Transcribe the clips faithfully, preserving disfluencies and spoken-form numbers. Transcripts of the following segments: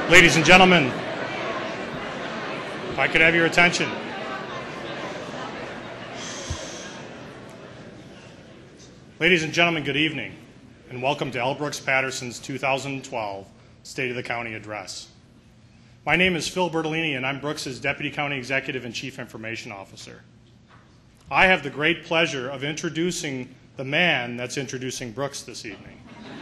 Ladies and gentlemen, if I could have your attention. Ladies and gentlemen, good evening, and welcome to L. Brooks Patterson's two thousand twelve State of the County Address. My name is Phil Bertolini, and I'm Brooks's Deputy County Executive and Chief Information Officer. I have the great pleasure of introducing the man that's introducing Brooks this evening.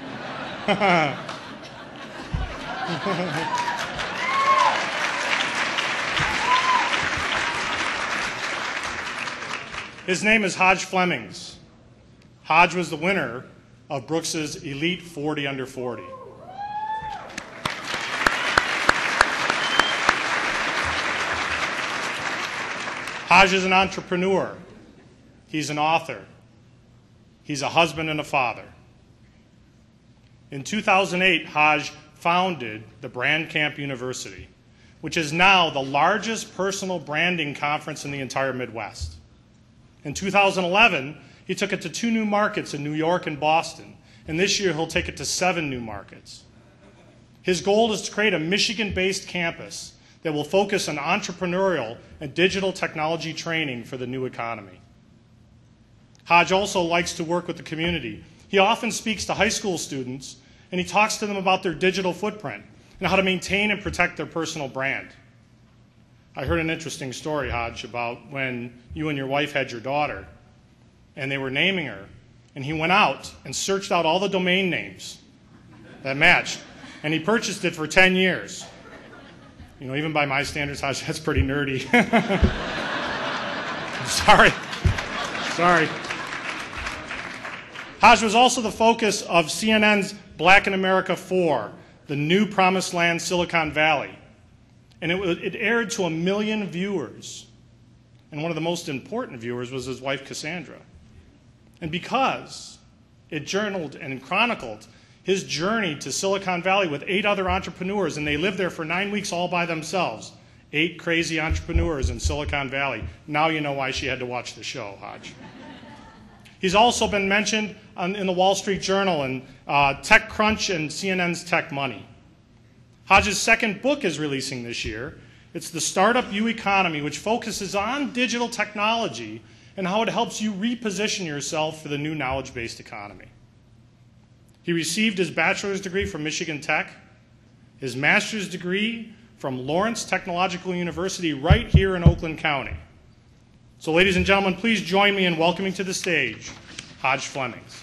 His name is Hodge Flemings. Hodge was the winner of Brooks's Elite forty under forty. Hodge is an entrepreneur. He's an author. He's a husband and a father. In two thousand eight, Hodge founded the Brand Camp University, which is now the largest personal branding conference in the entire Midwest. In two thousand eleven, he took it to two new markets in New York and Boston, and this year he'll take it to seven new markets. His goal is to create a Michigan-based campus that will focus on entrepreneurial and digital technology training for the new economy. Hodge also likes to work with the community. He often speaks to high school students, and he talks to them about their digital footprint and how to maintain and protect their personal brand. I heard an interesting story, Hodge, about when you and your wife had your daughter, and they were naming her, and he went out and searched out all the domain names that matched, and he purchased it for ten years. You know, even by my standards, Hodge, that's pretty nerdy. Sorry. Sorry. Hodge was also the focus of C N N's Black in America four, the new promised land, Silicon Valley. And it, it aired to a million viewers. And one of the most important viewers was his wife, Cassandra. And because it journaled and chronicled his journey to Silicon Valley with eight other entrepreneurs, and they lived there for nine weeks all by themselves, eight crazy entrepreneurs in Silicon Valley. Now you know why she had to watch the show, Hodge. He's also been mentioned on, in the Wall Street Journal and uh, TechCrunch and C N N's Tech Money. Hodge's second book is releasing this year. It's The Startup U Economy, which focuses on digital technology and how it helps you reposition yourself for the new knowledge-based economy. He received his bachelor's degree from Michigan Tech, his master's degree from Lawrence Technological University right here in Oakland County. So ladies and gentlemen, please join me in welcoming to the stage Hodge Flemings.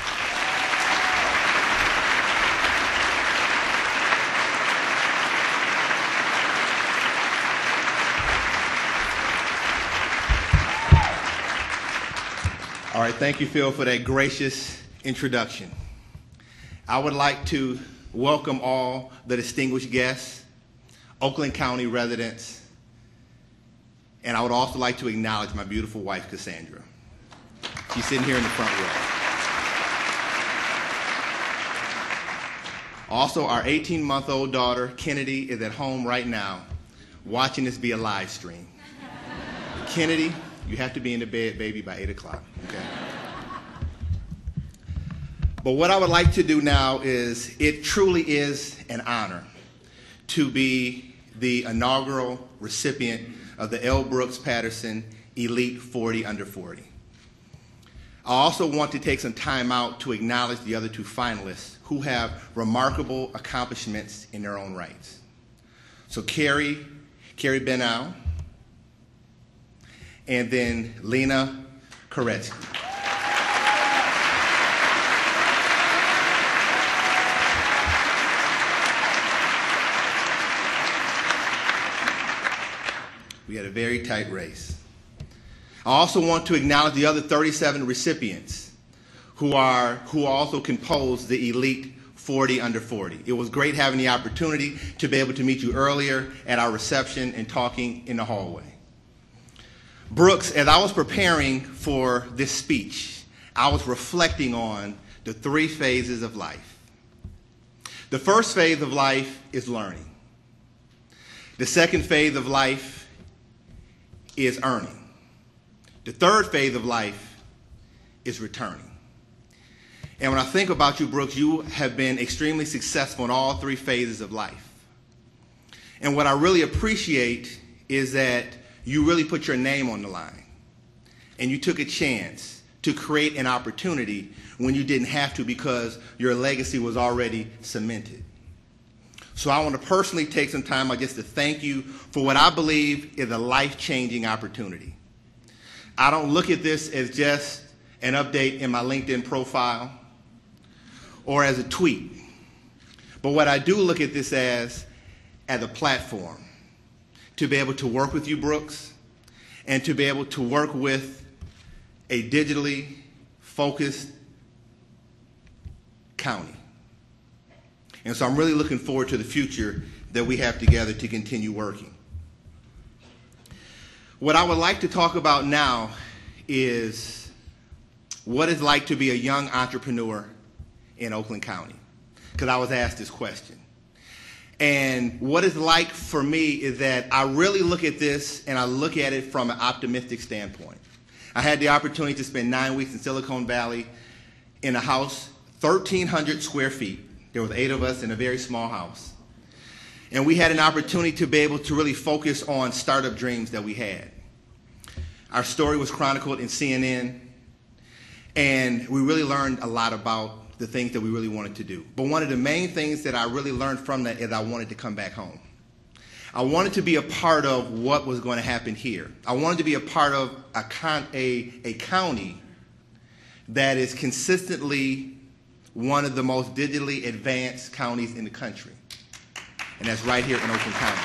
All right, thank you, Phil, for that gracious introduction. I would like to welcome all the distinguished guests, Oakland County residents, and I would also like to acknowledge my beautiful wife, Cassandra. She's sitting here in the front row. Also, our eighteen-month-old daughter, Kennedy, is at home right now watching this via live stream. Kennedy, you have to be in the bed, baby, by eight o'clock, okay? But what I would like to do now is, it truly is an honor to be the inaugural recipient of the L. Brooks Patterson Elite forty under forty. I also want to take some time out to acknowledge the other two finalists who have remarkable accomplishments in their own rights. So Carrie, Carrie Benau, and then Lena Koretsky. We had a very tight race. I also want to acknowledge the other thirty-seven recipients who are who also composed the Elite forty under forty. It was great having the opportunity to be able to meet you earlier at our reception and talking in the hallway. Brooks, as I was preparing for this speech, I was reflecting on the three phases of life. The first phase of life is learning. The second phase of life is earning. The third phase of life is returning. And when I think about you, Brooks, you have been extremely successful in all three phases of life. And what I really appreciate is that you really put your name on the line. And you took a chance to create an opportunity when you didn't have to because your legacy was already cemented. So I want to personally take some time, I guess, to thank you for what I believe is a life-changing opportunity. I don't look at this as just an update in my LinkedIn profile or as a tweet. But what I do look at this as, as a platform to be able to work with you, Brooks, and to be able to work with a digitally focused county. And so I'm really looking forward to the future that we have together to continue working. What I would like to talk about now is what it's like to be a young entrepreneur in Oakland County, because I was asked this question. And what it's like for me is that I really look at this and I look at it from an optimistic standpoint. I had the opportunity to spend nine weeks in Silicon Valley in a house, thirteen hundred square feet. There was eight of us in a very small house. And we had an opportunity to be able to really focus on startup dreams that we had. Our story was chronicled in C N N, and we really learned a lot about the things that we really wanted to do. But one of the main things that I really learned from that is I wanted to come back home. I wanted to be a part of what was going to happen here. I wanted to be a part of a, con a, a county that is consistently one of the most digitally advanced counties in the country. And that's right here in Oakland County.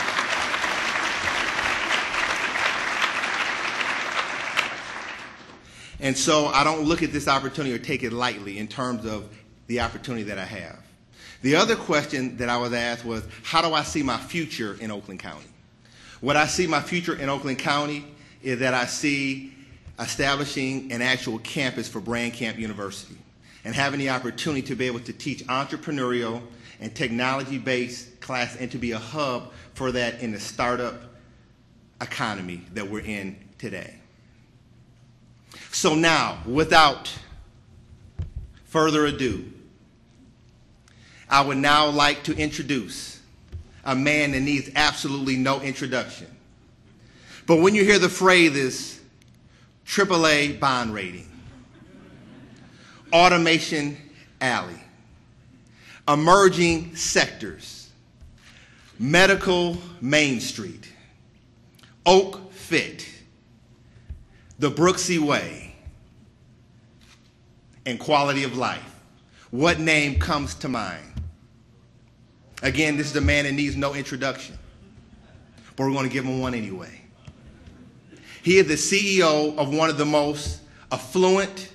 And so I don't look at this opportunity or take it lightly in terms of the opportunity that I have. The other question that I was asked was, how do I see my future in Oakland County? What I see my future in Oakland County is that I see establishing an actual campus for Brand Camp University and having the opportunity to be able to teach entrepreneurial and technology-based class and to be a hub for that in the startup economy that we're in today. So now, without further ado, I would now like to introduce a man that needs absolutely no introduction. But when you hear the phrases triple A bond rating, Automation Alley, emerging sectors, medical Main Street, Oak Fit, the Brooksy Way, and quality of life, what name comes to mind? Again, this is a man that needs no introduction, but we're going to give him one anyway. He is the C E O of one of the most affluent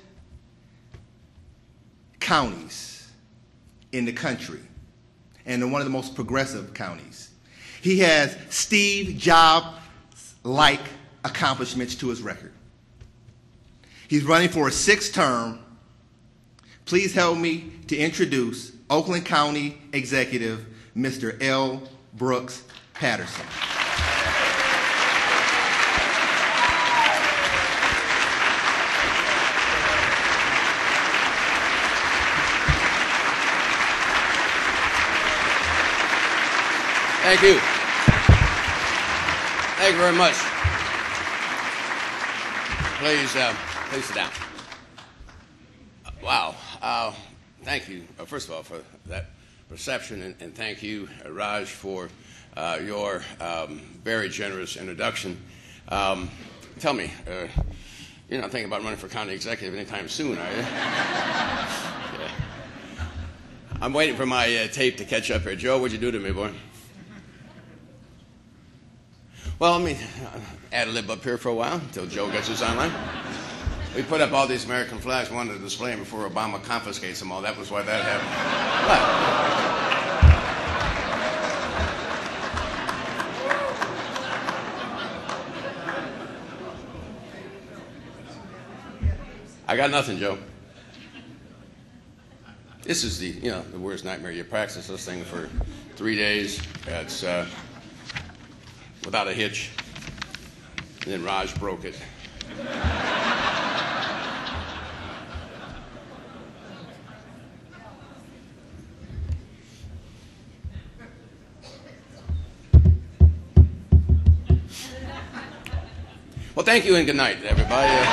counties in the country and one of the most progressive counties. He has Steve Jobs-like accomplishments to his record. He's running for a sixth term. Please help me to introduce Oakland County Executive, Mister L. Brooks Patterson. Thank you. Thank you very much. Please, uh, please sit down. Uh, wow. Uh, thank you, uh, first of all, for that reception, and, and thank you, uh, Raj, for uh, your um, very generous introduction. Um, tell me, uh, you're not thinking about running for county executive anytime soon, are you? Yeah. I'm waiting for my uh, tape to catch up here. Joe, what'd you do to me, boy? Well, let me add a lib up here for a while until Joe gets his online. We put up all these American flags, wanted to display them before Obama confiscates them all. That was why that happened. But I got nothing, Joe. This is the, you know, the worst nightmare. You practice this thing for three days. It's uh, without a hitch. And then Raj broke it. Well, thank you and good night, everybody. Uh,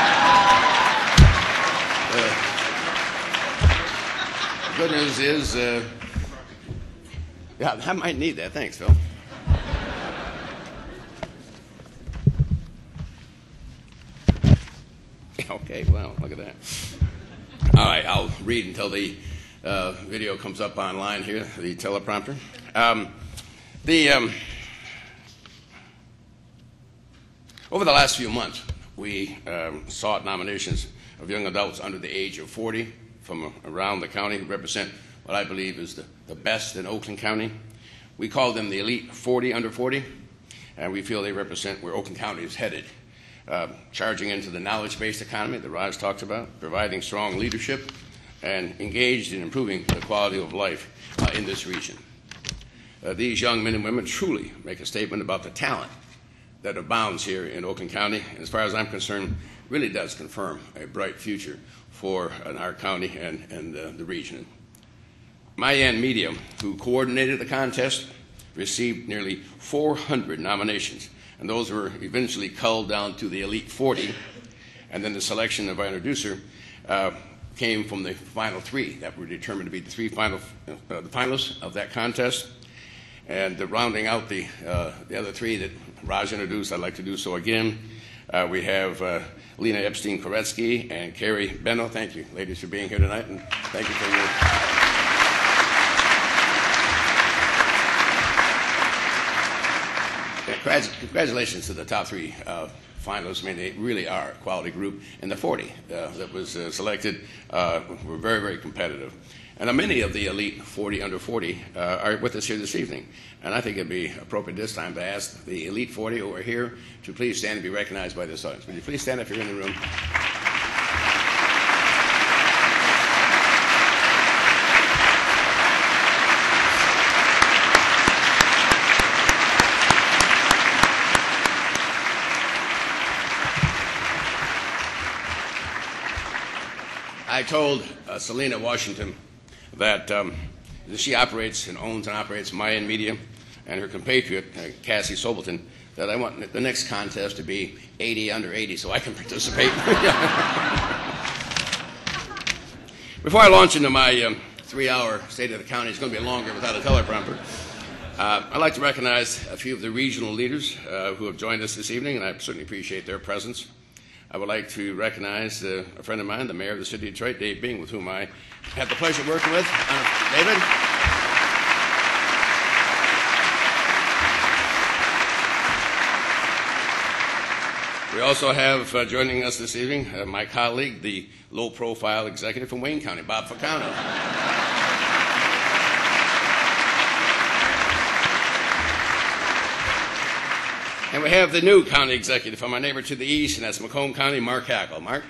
uh, the good news is, uh, yeah, I might need that. Thanks, Phil. Okay, well, look at that. All right, I'll read until the uh, video comes up online here, the teleprompter. Um, the um, over the last few months, we um, sought nominations of young adults under the age of forty from around the county who represent what I believe is the, the best in Oakland County. We call them the elite forty under forty, and we feel they represent where Oakland County is headed. Uh, charging into the knowledge-based economy that Raj talks about, providing strong leadership, and engaged in improving the quality of life uh, in this region. Uh, these young men and women truly make a statement about the talent that abounds here in Oakland County, and as far as I'm concerned, really does confirm a bright future for uh, our county and, and uh, the region. Mayan Media, who coordinated the contest, received nearly four hundred nominations, and those were eventually culled down to the elite forty, and then the selection of our introducer uh, came from the final three that were determined to be the three final, uh, the finalists of that contest. And uh, rounding out the, uh, the other three that Raj introduced, I'd like to do so again. Uh, we have uh, Lena Epstein-Koretsky and Carrie Benno. Thank you, ladies, for being here tonight, and thank you for your... Congratulations to the top three uh, finalists. I mean, they really are a quality group. And the forty uh, that was uh, selected uh, were very, very competitive. And uh, many of the elite forty under forty uh, are with us here this evening. And I think it'd be appropriate this time to ask the elite forty who are here to please stand and be recognized by this audience. Would you please stand if you're in the room? I told uh, Selena Washington that um, she operates and owns and operates Mayan Media, and her compatriot, uh, Cassie Sobelton, that I want the next contest to be eighty under eighty so I can participate. Before I launch into my um, three-hour State of the County, it's going to be longer without a teleprompter, uh, I'd like to recognize a few of the regional leaders uh, who have joined us this evening, and I certainly appreciate their presence. I would like to recognize uh, a friend of mine, the mayor of the city of Detroit, Dave Bing, with whom I had the pleasure of working with. Uh, David? We also have uh, joining us this evening uh, my colleague, the low-profile executive from Wayne County, Bob Facano. And we have the new county executive from our neighbor to the east, and that's Macomb County, Mark Hackle. Mark?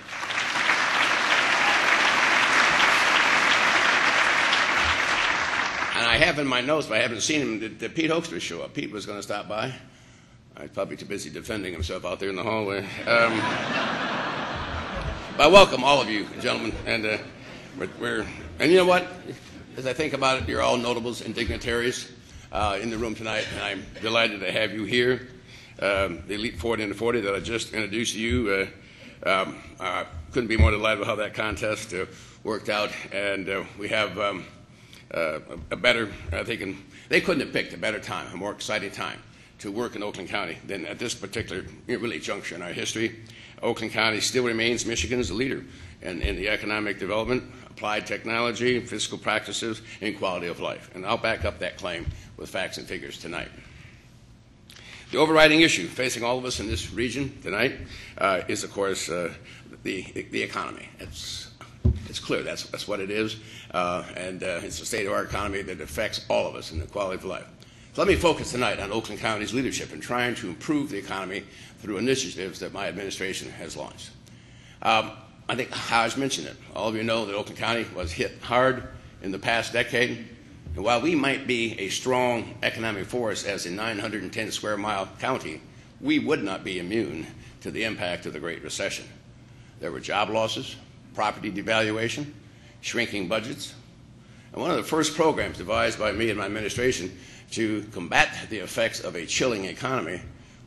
And I have in my notes, but I haven't seen him, did, did Pete Hoekstra show up? Pete was going to stop by. He's probably too busy defending himself out there in the hallway. Um, but I welcome all of you, gentlemen. And, uh, we're, we're, and you know what? As I think about it, you're all notables and dignitaries uh, in the room tonight, and I'm delighted to have you here. Um, the elite forty under forty that I just introduced to you, uh, um, I couldn't be more delighted with how that contest uh, worked out, and uh, we have um, uh, a better, I think, and they couldn't have picked a better time, a more exciting time to work in Oakland County than at this particular really juncture in our history. Oakland County still remains Michigan's leader in, in the economic development, applied technology, fiscal practices, and quality of life, and I'll back up that claim with facts and figures tonight. The overriding issue facing all of us in this region tonight uh, is, of course, uh, the, the economy. It's, it's clear that's, that's what it is, uh, and uh, it's the state of our economy that affects all of us in the quality of life. So let me focus tonight on Oakland County's leadership in trying to improve the economy through initiatives that my administration has launched. Um, I think Haj mentioned it. All of you know that Oakland County was hit hard in the past decade. And while we might be a strong economic force as a nine hundred ten square mile county, we would not be immune to the impact of the Great Recession. There were job losses, property devaluation, shrinking budgets. And one of the first programs devised by me and my administration to combat the effects of a chilling economy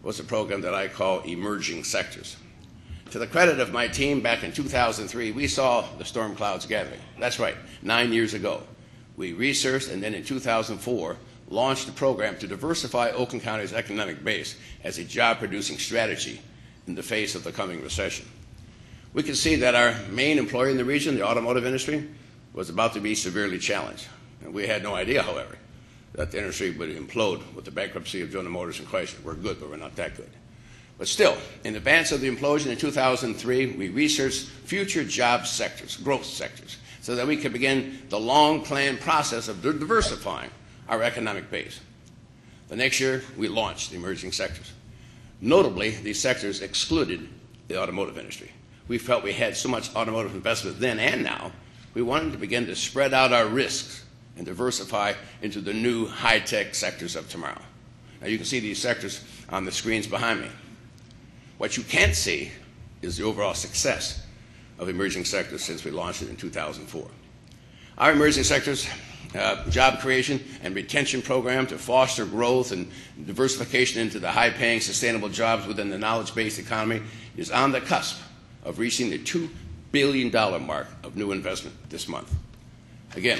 was a program that I call Emerging Sectors. To the credit of my team, back in two thousand three, we saw the storm clouds gathering. That's right, nine years ago. We researched and then in two thousand four launched a program to diversify Oakland County's economic base as a job-producing strategy in the face of the coming recession. We could see that our main employer in the region, the automotive industry, was about to be severely challenged. And we had no idea, however, that the industry would implode with the bankruptcy of General Motors and Chrysler. We're good, but we're not that good. But still, in advance of the implosion in two thousand three, we researched future job sectors, growth sectors, so that we could begin the long-planned process of diversifying our economic base. The next year, we launched the emerging sectors. Notably, these sectors excluded the automotive industry. We felt we had so much automotive investment then and now, we wanted to begin to spread out our risks and diversify into the new high-tech sectors of tomorrow. Now, you can see these sectors on the screens behind me. What you can't see is the overall success of emerging sectors since we launched it in two thousand four. Our emerging sectors uh, job creation and retention program to foster growth and diversification into the high-paying, sustainable jobs within the knowledge-based economy is on the cusp of reaching the two billion dollar mark of new investment this month. Again,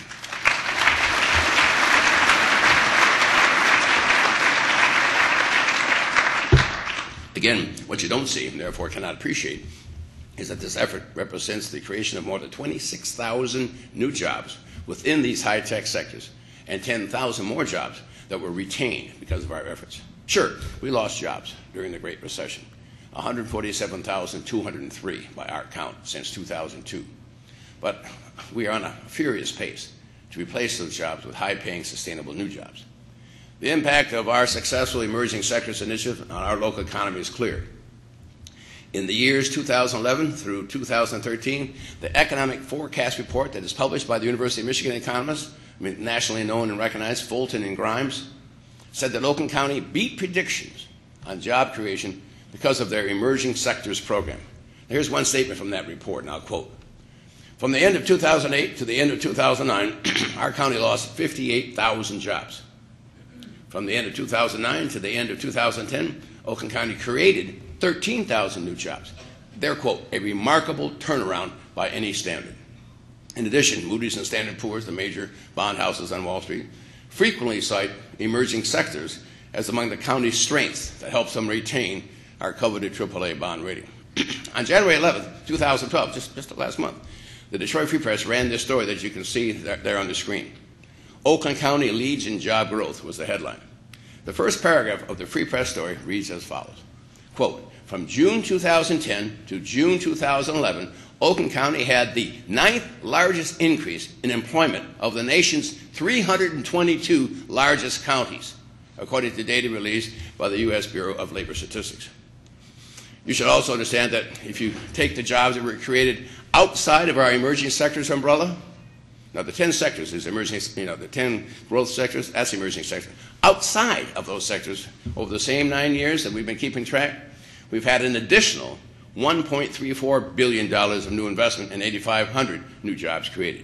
Again, what you don't see, and therefore cannot appreciate, is that this effort represents the creation of more than twenty-six thousand new jobs within these high-tech sectors and ten thousand more jobs that were retained because of our efforts. Sure, we lost jobs during the Great Recession, one hundred forty-seven thousand two hundred three by our count since two thousand two. But we are on a furious pace to replace those jobs with high-paying, sustainable new jobs. The impact of our successful emerging sectors initiative on our local economy is clear. In the years two thousand eleven through two thousand thirteen, the economic forecast report that is published by the University of Michigan economists, I mean, nationally known and recognized, Fulton and Grimes, said that Oakland County beat predictions on job creation because of their emerging sectors program. Now, here's one statement from that report, and I'll quote. From the end of two thousand eight to the end of two thousand nine, our county lost fifty-eight thousand jobs. From the end of two thousand nine to the end of two thousand ten, Oakland County created thirteen thousand new jobs. Their quote, a remarkable turnaround by any standard. In addition, Moody's and Standard and Poor's, the major bond houses on Wall Street, frequently cite emerging sectors as among the county's strengths that helps them retain our coveted triple A bond rating. On January eleventh, two thousand twelve, just, just last month, the Detroit Free Press ran this story that you can see there, there on the screen. Oakland County leads in job growth was the headline. The first paragraph of the Free Press story reads as follows. Quote, from June two thousand ten to June two thousand eleven, Oakland County had the ninth largest increase in employment of the nation's three hundred twenty-two largest counties, according to data released by the U S Bureau of Labor Statistics. You should also understand that if you take the jobs that were created outside of our emerging sectors umbrella, now the ten sectors is emerging, you know, the ten growth sectors, that's emerging sectors. Outside of those sectors, over the same nine years that we've been keeping track, we've had an additional one point three four billion dollars of new investment and eighty-five hundred new jobs created.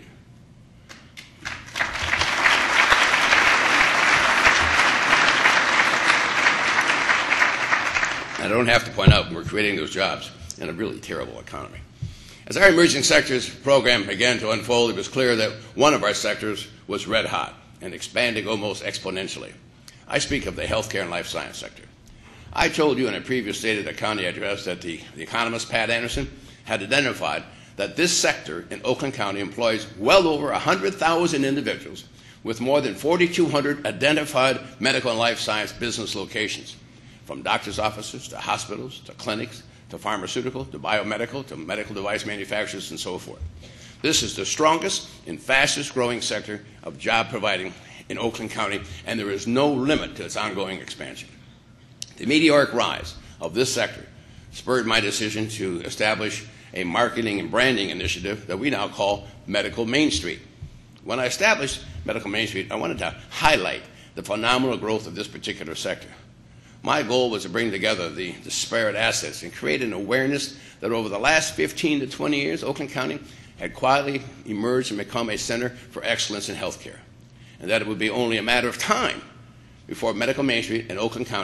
I don't have to point out we're creating those jobs in a really terrible economy. As our emerging sectors program began to unfold, it was clear that one of our sectors was red hot and expanding almost exponentially. I speak of the healthcare and life science sector. I told you in a previous State of the County address that the, the economist Pat Anderson had identified that this sector in Oakland County employs well over one hundred thousand individuals with more than four thousand two hundred identified medical and life science business locations, from doctor's offices to hospitals to clinics to pharmaceutical to biomedical to medical device manufacturers and so forth. This is the strongest and fastest growing sector of job providing in Oakland County, and there is no limit to its ongoing expansion. The meteoric rise of this sector spurred my decision to establish a marketing and branding initiative that we now call Medical Main Street. When I established Medical Main Street, I wanted to highlight the phenomenal growth of this particular sector. My goal was to bring together the disparate assets and create an awareness that over the last fifteen to twenty years, Oakland County had quietly emerged and become a center for excellence in healthcare, and that it would be only a matter of time before Medical Main Street and Oakland County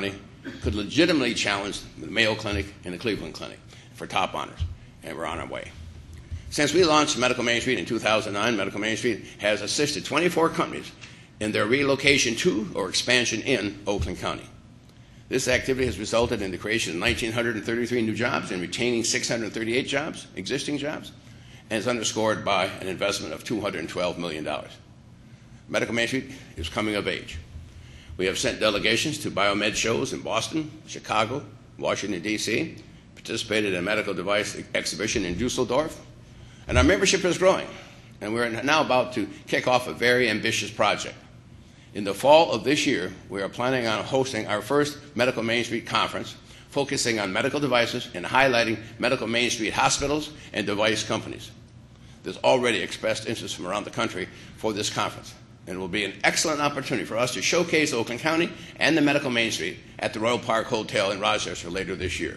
could legitimately challenge the Mayo Clinic and the Cleveland Clinic for top honors, and we're on our way. Since we launched Medical Main Street in two thousand nine, Medical Main Street has assisted twenty-four companies in their relocation to or expansion in Oakland County. This activity has resulted in the creation of one thousand nine hundred thirty-three new jobs and retaining six hundred thirty-eight jobs, existing jobs, and is underscored by an investment of two hundred twelve million dollars. Medical Main Street is coming of age. We have sent delegations to biomed shows in Boston, Chicago, Washington, D C, participated in a medical device exhibition in Dusseldorf, and our membership is growing, and we're now about to kick off a very ambitious project. In the fall of this year, we are planning on hosting our first Medical Main Street conference, focusing on medical devices and highlighting Medical Main Street hospitals and device companies. There's already expressed interest from around the country for this conference, and it will be an excellent opportunity for us to showcase Oakland County and the Medical Main Street at the Royal Park Hotel in Rochester later this year.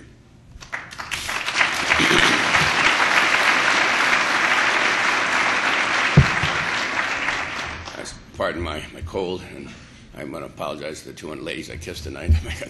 Pardon my, my cold, and I'm going to apologize to the two hundred ladies I kissed tonight.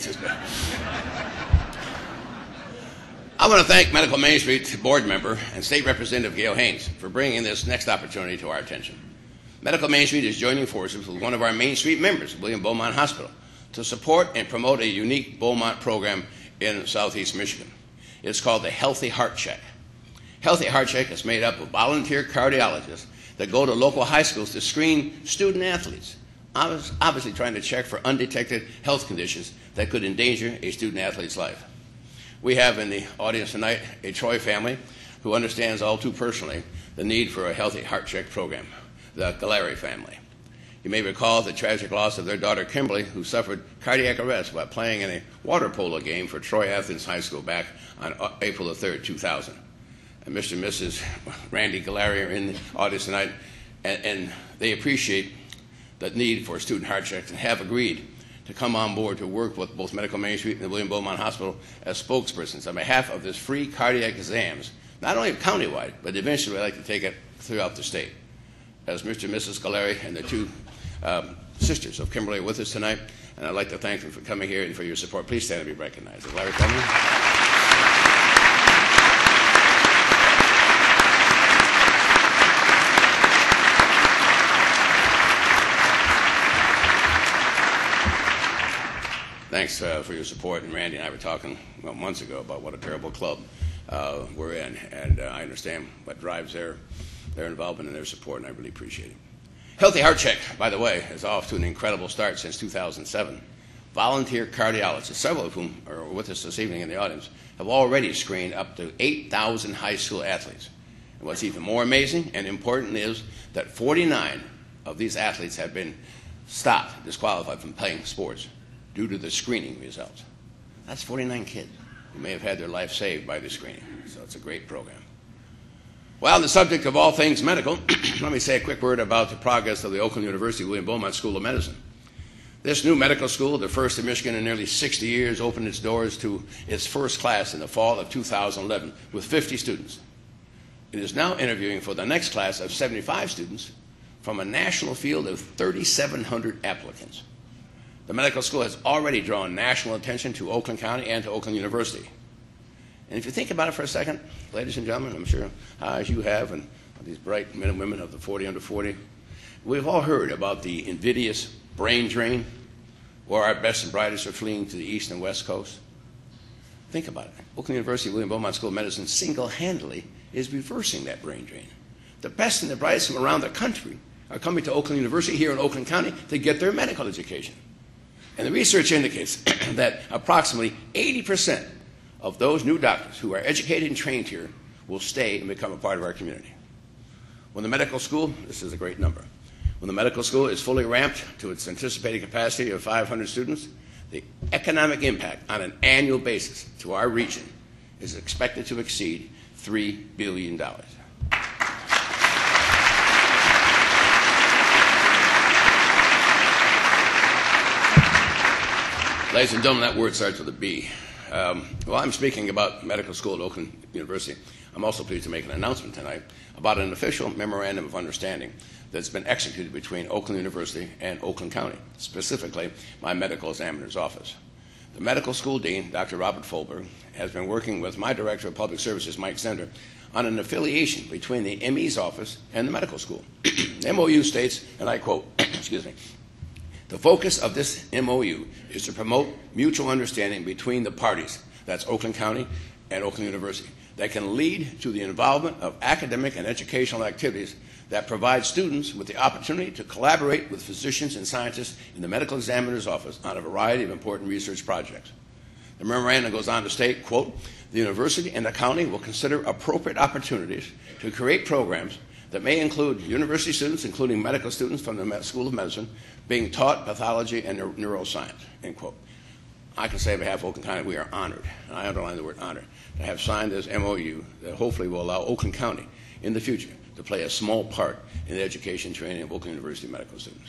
I want to thank Medical Main Street board member and State Representative Gail Haynes for bringing this next opportunity to our attention. Medical Main Street is joining forces with one of our Main Street members, William Beaumont Hospital, to support and promote a unique Beaumont program in southeast Michigan. It's called the Healthy Heart Check. Healthy Heart Check is made up of volunteer cardiologists that go to local high schools to screen student athletes, obviously trying to check for undetected health conditions that could endanger a student athlete's life. We have in the audience tonight a Troy family who understands all too personally the need for a Healthy Heart Check program, the Galleri family. You may recall the tragic loss of their daughter Kimberly, who suffered cardiac arrest while playing in a water polo game for Troy Athens High School back on April the third, two thousand. And Mister and Missus Randy Galleri are in the audience tonight, and, and they appreciate the need for student heart checks and have agreed to come on board to work with both Medical Main Street and the William Beaumont Hospital as spokespersons on behalf of this free cardiac exams, not only countywide, but eventually I'd like to take it throughout the state. As Mister and Missus Galleri and the two um, sisters of Kimberly are with us tonight, and I'd like to thank them for coming here and for your support. Please stand and be recognized. Is Larry coming? Thanks uh, for your support, and Randy and I were talking well, months ago about what a terrible club uh, we're in, and uh, I understand what drives their, their involvement and their support, and I really appreciate it. Healthy Heart Check, by the way, is off to an incredible start since two thousand seven. Volunteer cardiologists, several of whom are with us this evening in the audience, have already screened up to eight thousand high school athletes. And what's even more amazing and important is that forty-nine of these athletes have been stopped, disqualified from playing sports due to the screening results. That's forty-nine kids who may have had their life saved by the screening. So it's a great program. Well, on the subject of all things medical, let me say a quick word about the progress of the Oakland University William Beaumont School of Medicine. This new medical school, the first in Michigan in nearly sixty years, opened its doors to its first class in the fall of two thousand eleven with fifty students. It is now interviewing for the next class of seventy-five students from a national field of thirty-seven hundred applicants. The medical school has already drawn national attention to Oakland County and to Oakland University. And if you think about it for a second, ladies and gentlemen, I'm sure uh, as you have, and these bright men and women of the forty under forty, we've all heard about the invidious brain drain, where our best and brightest are fleeing to the east and west coast. Think about it. Oakland University William Beaumont School of Medicine single-handedly is reversing that brain drain. The best and the brightest from around the country are coming to Oakland University here in Oakland County to get their medical education. And the research indicates that approximately eighty percent of those new doctors who are educated and trained here will stay and become a part of our community. When the medical school, this is a great number, when the medical school is fully ramped to its anticipated capacity of five hundred students, the economic impact on an annual basis to our region is expected to exceed three billion dollars. Ladies and gentlemen, that word starts with a B. Um, while I'm speaking about medical school at Oakland University, I'm also pleased to make an announcement tonight about an official memorandum of understanding that's been executed between Oakland University and Oakland County, specifically my medical examiner's office. the medical school dean, Doctor Robert Folberg, has been working with my director of public services, Mike Sender, on an affiliation between the M E's office and the medical school. The M O U states, and I quote, excuse me, "The focus of this M O U is to promote mutual understanding between the parties," that's Oakland County and Oakland University, "that can lead to the involvement of academic and educational activities that provide students with the opportunity to collaborate with physicians and scientists in the medical examiner's office on a variety of important research projects." The memorandum goes on to state, quote, "The university and the county will consider appropriate opportunities to create programs that may include university students, including medical students from the School of Medicine, being taught pathology and neuroscience," end quote. I can say on behalf of Oakland County, we are honored, and I underline the word honored, to have signed this M O U that hopefully will allow Oakland County in the future to play a small part in the education and training of Oakland University medical students.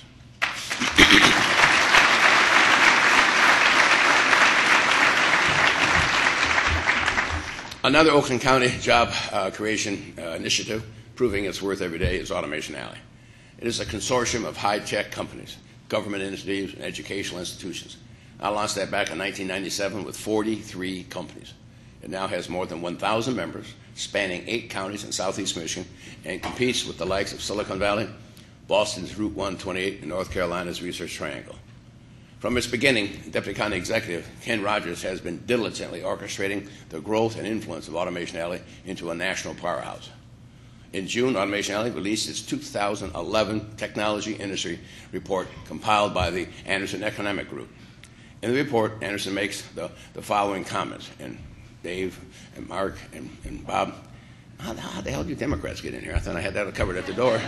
Another Oakland County job uh, creation uh, initiative proving its worth every day is Automation Alley. It is a consortium of high-tech companies, government entities, and educational institutions. I launched that back in nineteen ninety-seven with forty-three companies. It now has more than one thousand members, spanning eight counties in southeast Michigan, and competes with the likes of Silicon Valley, Boston's Route one twenty-eight, and North Carolina's Research Triangle. From its beginning, Deputy County Executive Ken Rogers has been diligently orchestrating the growth and influence of Automation Alley into a national powerhouse. In June, Automation Alley released its two thousand eleven Technology Industry Report compiled by the Anderson Economic Group. In the report, Anderson makes the, the following comments, and Dave and Mark and, and Bob, how, how the hell did you Democrats get in here? I thought I had that covered at the door.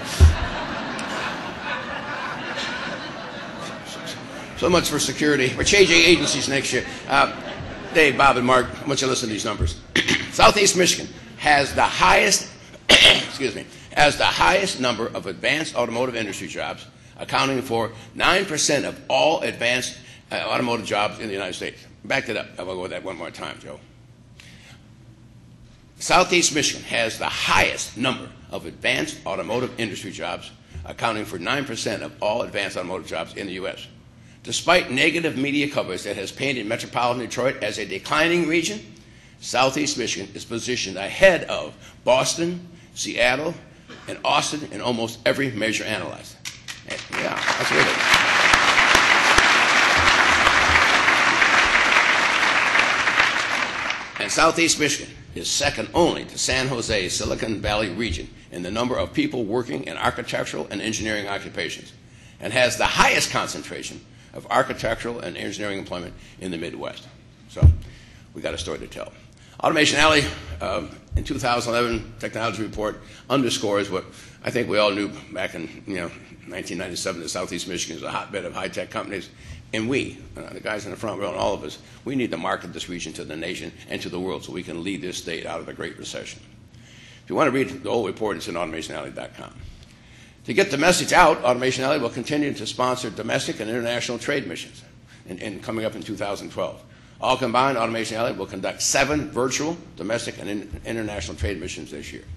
So much for security. We're changing agencies next year. Uh, Dave, Bob, and Mark, I want you to listen to these numbers. Southeast Michigan has the highest, excuse me, has the highest number of advanced automotive industry jobs, accounting for nine percent of all advanced uh, automotive jobs in the United States. Back it up. I'll go with that one more time, Joe. Southeast Michigan has the highest number of advanced automotive industry jobs, accounting for nine percent of all advanced automotive jobs in the U S Despite negative media coverage that has painted metropolitan Detroit as a declining region, Southeast Michigan is positioned ahead of Boston, Seattle, and Austin in almost every measure analyzed. And, yeah, that's really And Southeast Michigan is second only to San Jose's Silicon Valley region in the number of people working in architectural and engineering occupations, and has the highest concentration of architectural and engineering employment in the Midwest. So we got a story to tell. Automation Alley, uh, in two thousand eleven Technology Report, underscores what I think we all knew back in you know nineteen ninety-seven, that Southeast Michigan is a hotbed of high-tech companies. And we, uh, the guys in the front row and all of us, we need to market this region to the nation and to the world so we can lead this state out of the Great Recession. If you want to read the whole report, it's in automation alley dot com. To get the message out, Automation Alley will continue to sponsor domestic and international trade missions in, in coming up in two thousand twelve. All combined, Automation Alley will conduct seven virtual domestic and in, international trade missions this year.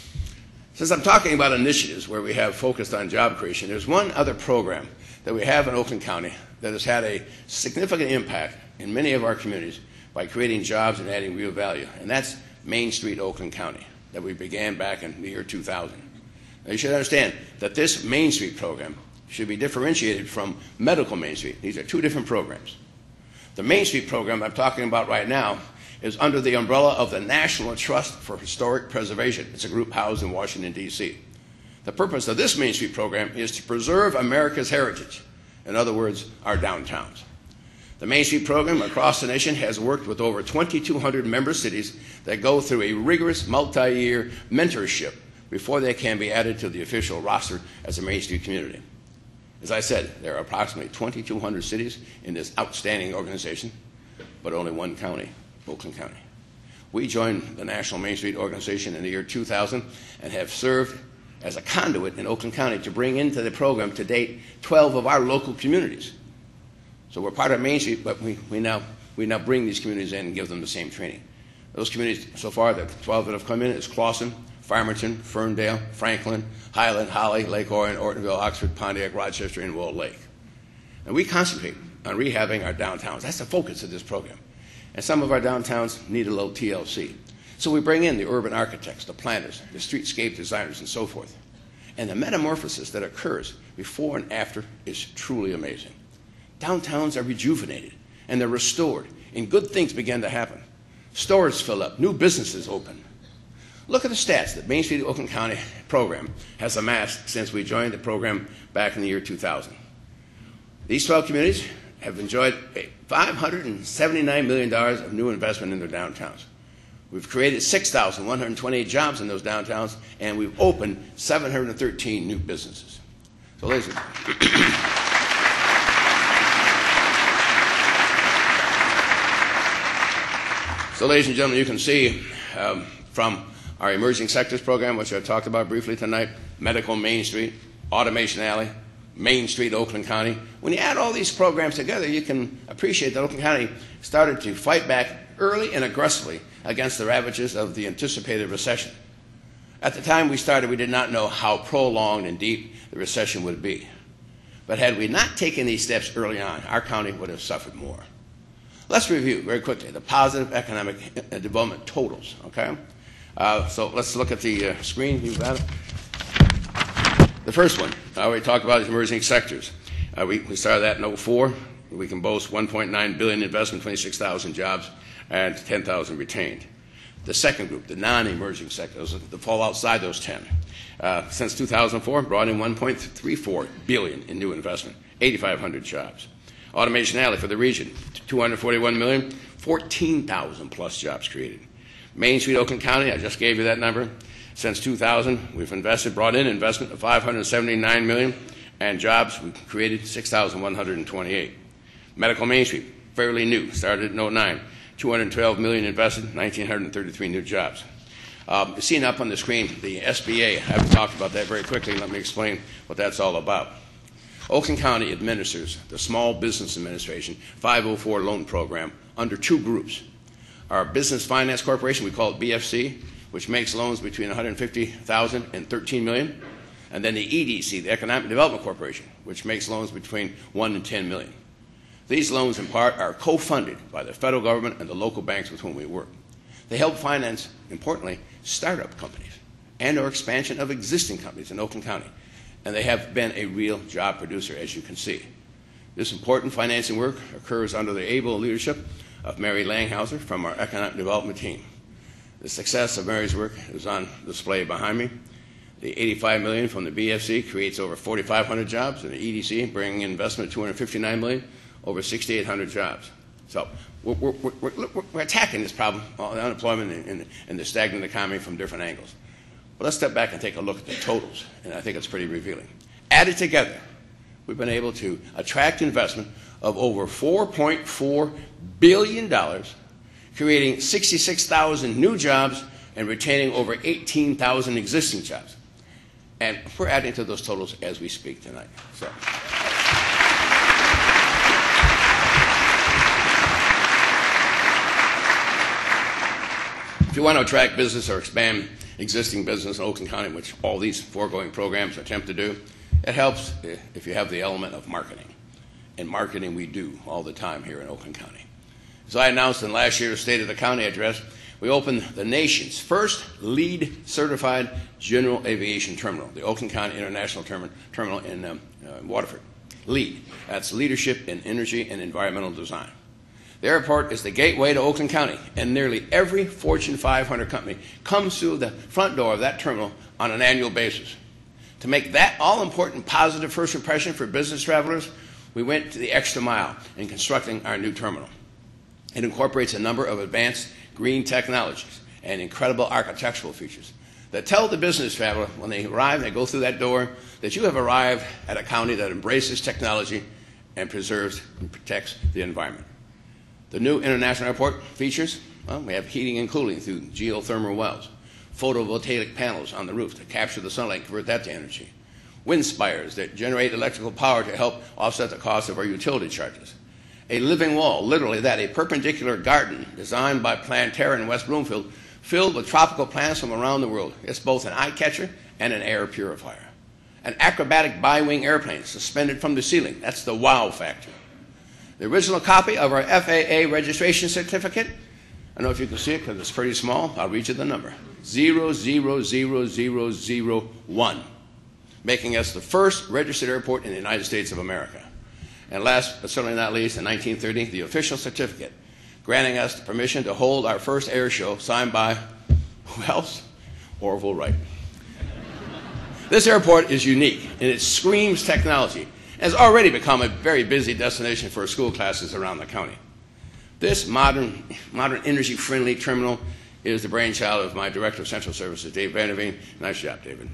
Since I'm talking about initiatives where we have focused on job creation, there's one other program that we have in Oakland County that has had a significant impact in many of our communities by creating jobs and adding real value, and that's Main Street Oakland County that we began back in the year two thousand. Now, you should understand that this Main Street program should be differentiated from Medical Main Street. These are two different programs. The Main Street program I'm talking about right now is under the umbrella of the National Trust for Historic Preservation. It's a group housed in Washington, D C The purpose of this Main Street program is to preserve America's heritage, in other words, our downtowns. The Main Street program across the nation has worked with over twenty-two hundred member cities that go through a rigorous multi-year mentorship before they can be added to the official roster as a Main Street community. As I said, there are approximately twenty-two hundred cities in this outstanding organization, but only one county, Oakland County. We joined the National Main Street Organization in the year two thousand and have served as a conduit in Oakland County to bring into the program to date twelve of our local communities. So we're part of Main Street, but we, we, now, we now bring these communities in and give them the same training. Those communities so far, the twelve that have come in, is Clawson, Farmington, Ferndale, Franklin, Highland, Holly, Lake Orion, Ortonville, Oxford, Pontiac, Rochester, and Wall Lake. And we concentrate on rehabbing our downtowns. That's the focus of this program. And some of our downtowns need a little T L C. So we bring in the urban architects, the planners, the streetscape designers, and so forth. And the metamorphosis that occurs before and after is truly amazing. Downtowns are rejuvenated, and they're restored, and good things begin to happen. Stores fill up, new businesses open. Look at the stats that Main Street Oakland County program has amassed since we joined the program back in the year two thousand. These twelve communities have enjoyed five hundred seventy-nine million dollars of new investment in their downtowns. We've created six thousand one hundred twenty-eight jobs in those downtowns, and we've opened seven hundred thirteen new businesses. So, ladies and So, ladies and gentlemen, you can see um, from our emerging sectors program, which I talked about briefly tonight, Medical Main Street, Automation Alley, Main Street Oakland County. When you add all these programs together, you can appreciate that Oakland County started to fight back early and aggressively against the ravages of the anticipated recession. At the time we started, we did not know how prolonged and deep the recession would be. But had we not taken these steps early on, our county would have suffered more. Let's review very quickly the positive economic development totals, okay? Uh, so let's look at the uh, screen. You've got it. The first one, I already talked about, is emerging sectors. Uh, we, we started that in oh four. We can boast one point nine billion dollars investment, twenty-six thousand jobs, and ten thousand retained. The second group, the non-emerging sectors, that fall outside those ten. Uh, since two thousand four, brought in one point three four billion dollars in new investment, eighty-five hundred jobs. Automation Alley for the region, two hundred forty-one million dollars, fourteen thousand plus jobs created. Main Street, Oakland County, I just gave you that number. Since two thousand, we've invested, brought in investment of five hundred seventy-nine million dollars, and jobs, we've created six thousand one hundred twenty-eight. Medical Main Street, fairly new, started in oh nine, two hundred twelve million dollars invested, one thousand nine hundred thirty-three new jobs. Um, seen up on the screen, the S B A, I've talked about that very quickly. Let me explain what that's all about. Oakland County administers the Small Business Administration five oh four loan program under two groups. Our Business Finance Corporation, we call it B F C, which makes loans between one hundred fifty thousand dollars and thirteen million dollars, and then the E D C, the Economic Development Corporation, which makes loans between one and ten million dollars. These loans, in part, are co-funded by the federal government and the local banks with whom we work. They help finance, importantly, startup companies and or expansion of existing companies in Oakland County, and they have been a real job producer, as you can see. This important financing work occurs under the able leadership of Mary Langhauser from our Economic Development team. The success of Mary's work is on display behind me. The eighty-five million dollars from the B F C creates over forty-five hundred jobs, and the E D C bringing in investment of two hundred fifty-nine million dollars, over sixty-eight hundred jobs. So we're, we're, we're, we're attacking this problem, uh, the unemployment and, and, and the stagnant economy, from different angles. But let's step back and take a look at the totals, and I think it's pretty revealing. Added together, we've been able to attract investment of over four point four billion dollars, creating sixty-six thousand new jobs and retaining over eighteen thousand existing jobs. And we're adding to those totals as we speak tonight. So. If you want to attract business or expand existing business in Oakland County, which all these foregoing programs attempt to do, it helps if you have the element of marketing. And marketing we do all the time here in Oakland County. As I announced in last year's State of the County address, we opened the nation's first LEED certified general aviation terminal, the Oakland County International Term Terminal in um, uh, Waterford. LEED, that's Leadership in Energy and Environmental Design. The airport is the gateway to Oakland County, and nearly every Fortune five hundred company comes through the front door of that terminal on an annual basis. To make that all-important positive first impression for business travelers, we went to the extra mile in constructing our new terminal. It incorporates a number of advanced green technologies and incredible architectural features that tell the business traveler when they arrive and they go through that door that you have arrived at a county that embraces technology and preserves and protects the environment. The new International Airport features, well, we have heating and cooling through geothermal wells, photovoltaic panels on the roof to capture the sunlight and convert that to energy, wind spires that generate electrical power to help offset the cost of our utility charges, a living wall, literally that, a perpendicular garden designed by Planterra in West Bloomfield, filled with tropical plants from around the world. It's both an eye catcher and an air purifier. An acrobatic bi-wing airplane suspended from the ceiling. That's the wow factor. The original copy of our F A A registration certificate, I don't know if you can see it because it's pretty small. I'll read you the number. zero zero zero zero zero one, making us the first registered airport in the United States of America. And last but certainly not least, in nineteen thirty, the official certificate, granting us the permission to hold our first air show, signed by, who else? Orville Wright. This airport is unique, and it screams technology. It has already become a very busy destination for school classes around the county. This modern, modern energy-friendly terminal is the brainchild of my Director of Central Services, Dave Vanderveen. Nice job, David.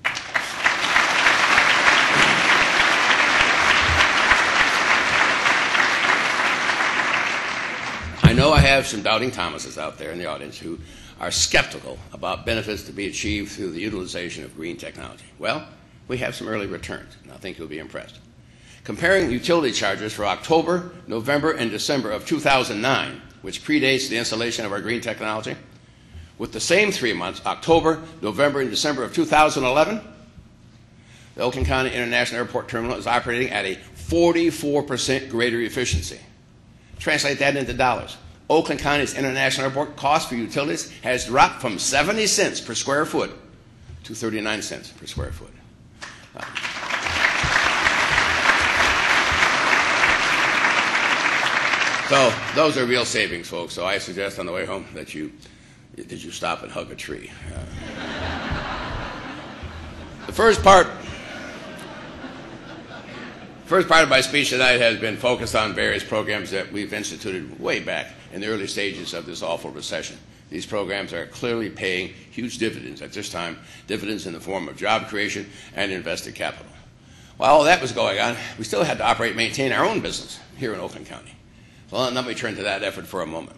I know I have some doubting Thomases out there in the audience who are skeptical about benefits to be achieved through the utilization of green technology. Well, we have some early returns, and I think you'll be impressed. Comparing utility charges for October, November, and December of two thousand nine, which predates the installation of our green technology, with the same three months, October, November, and December of two thousand eleven, the Oakland County International Airport Terminal is operating at a forty-four percent greater efficiency. Translate that into dollars. Oakland County's International Airport cost for utilities has dropped from seventy cents per square foot to thirty-nine cents per square foot. Uh, So those are real savings, folks. So I suggest on the way home that you, that you stop and hug a tree. Uh, the first part, first part of my speech tonight has been focused on various programs that we've instituted way back in the early stages of this awful recession. These programs are clearly paying huge dividends at this time, dividends in the form of job creation and invested capital. While all that was going on, we still had to operate and maintain our own business here in Oakland County. Well, let me turn to that effort for a moment.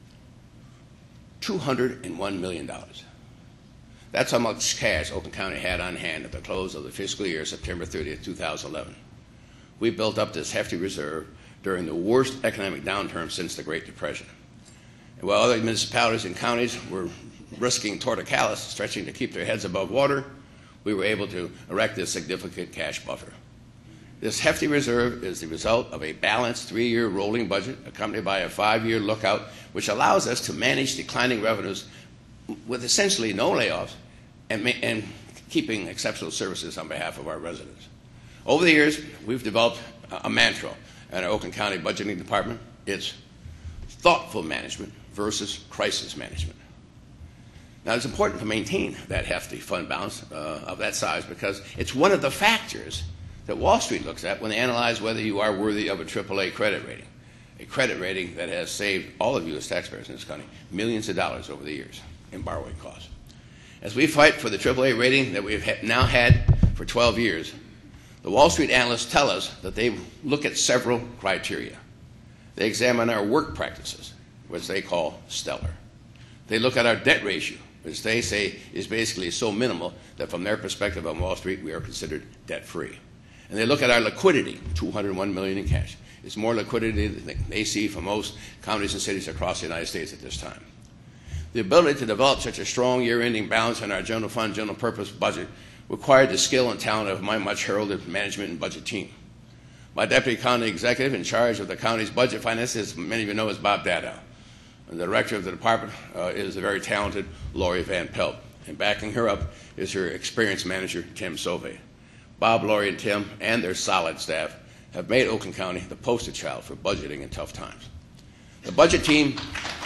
two hundred one million dollars. That's how much cash Oakland County had on hand at the close of the fiscal year, September thirtieth, two thousand eleven. We built up this hefty reserve during the worst economic downturn since the Great Depression. And while other municipalities and counties were risking torticollis, stretching to keep their heads above water, we were able to erect this significant cash buffer. This hefty reserve is the result of a balanced three-year rolling budget accompanied by a five-year lookout, which allows us to manage declining revenues with essentially no layoffs and, and keeping exceptional services on behalf of our residents. Over the years, we've developed a mantra in our Oakland County Budgeting Department. It's thoughtful management versus crisis management. Now, it's important to maintain that hefty fund balance uh, of that size because it's one of the factors that Wall Street looks at when they analyze whether you are worthy of a triple A credit rating, a credit rating that has saved all of you as taxpayers in this county millions of dollars over the years in borrowing costs. As we fight for the triple A rating that we've ha now had for twelve years, the Wall Street analysts tell us that they look at several criteria. They examine our work practices, which they call stellar. They look at our debt ratio, which they say is basically so minimal that from their perspective on Wall Street, we are considered debt-free. And they look at our liquidity, two hundred one million dollars in cash. It's more liquidity than they see from most counties and cities across the United States at this time. The ability to develop such a strong year-ending balance in our general fund, general purpose budget required the skill and talent of my much heralded management and budget team. My deputy county executive in charge of the county's budget finances, as many of you know, is Bob Dadow. And the director of the department uh, is the very talented Lori Van Pelt. And backing her up is her experienced manager, Tim Sove. Bob, Lori, and Tim, and their solid staff have made Oakland County the poster child for budgeting in tough times. The budget team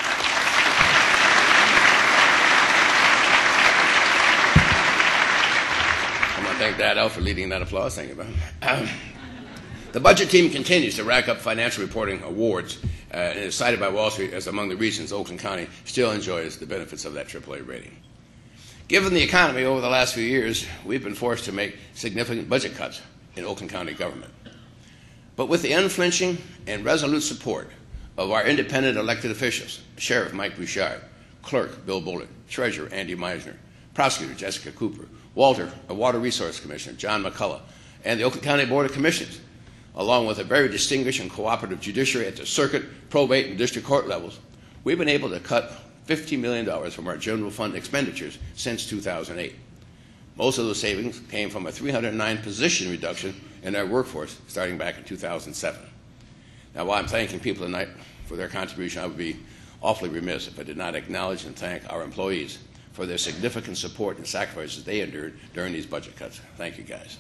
I want to thank Dadow for leading that applause. Thank you, Bob. Um, the budget team continues to rack up financial reporting awards uh, and is cited by Wall Street as among the reasons Oakland County still enjoys the benefits of that triple A rating. Given the economy over the last few years, we've been forced to make significant budget cuts in Oakland County government. But with the unflinching and resolute support of our independent elected officials, Sheriff Mike Bouchard, Clerk Bill Bullard, Treasurer Andy Meisner, Prosecutor Jessica Cooper, Walter, a Water Resource Commissioner John McCullough, and the Oakland County Board of Commissioners, along with a very distinguished and cooperative judiciary at the circuit, probate, and district court levels, we've been able to cut fifty million dollars from our general fund expenditures since two thousand eight. Most of those savings came from a three hundred nine position reduction in our workforce starting back in two thousand seven. Now, while I'm thanking people tonight for their contribution, I would be awfully remiss if I did not acknowledge and thank our employees for their significant support and sacrifices they endured during these budget cuts. Thank you, guys.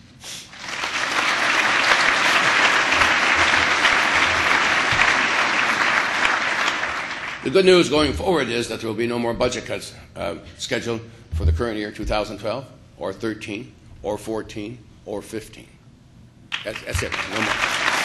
The good news going forward is that there will be no more budget cuts uh, scheduled for the current year, two thousand twelve, or thirteen, or fourteen, or fifteen. That's, that's it. No more.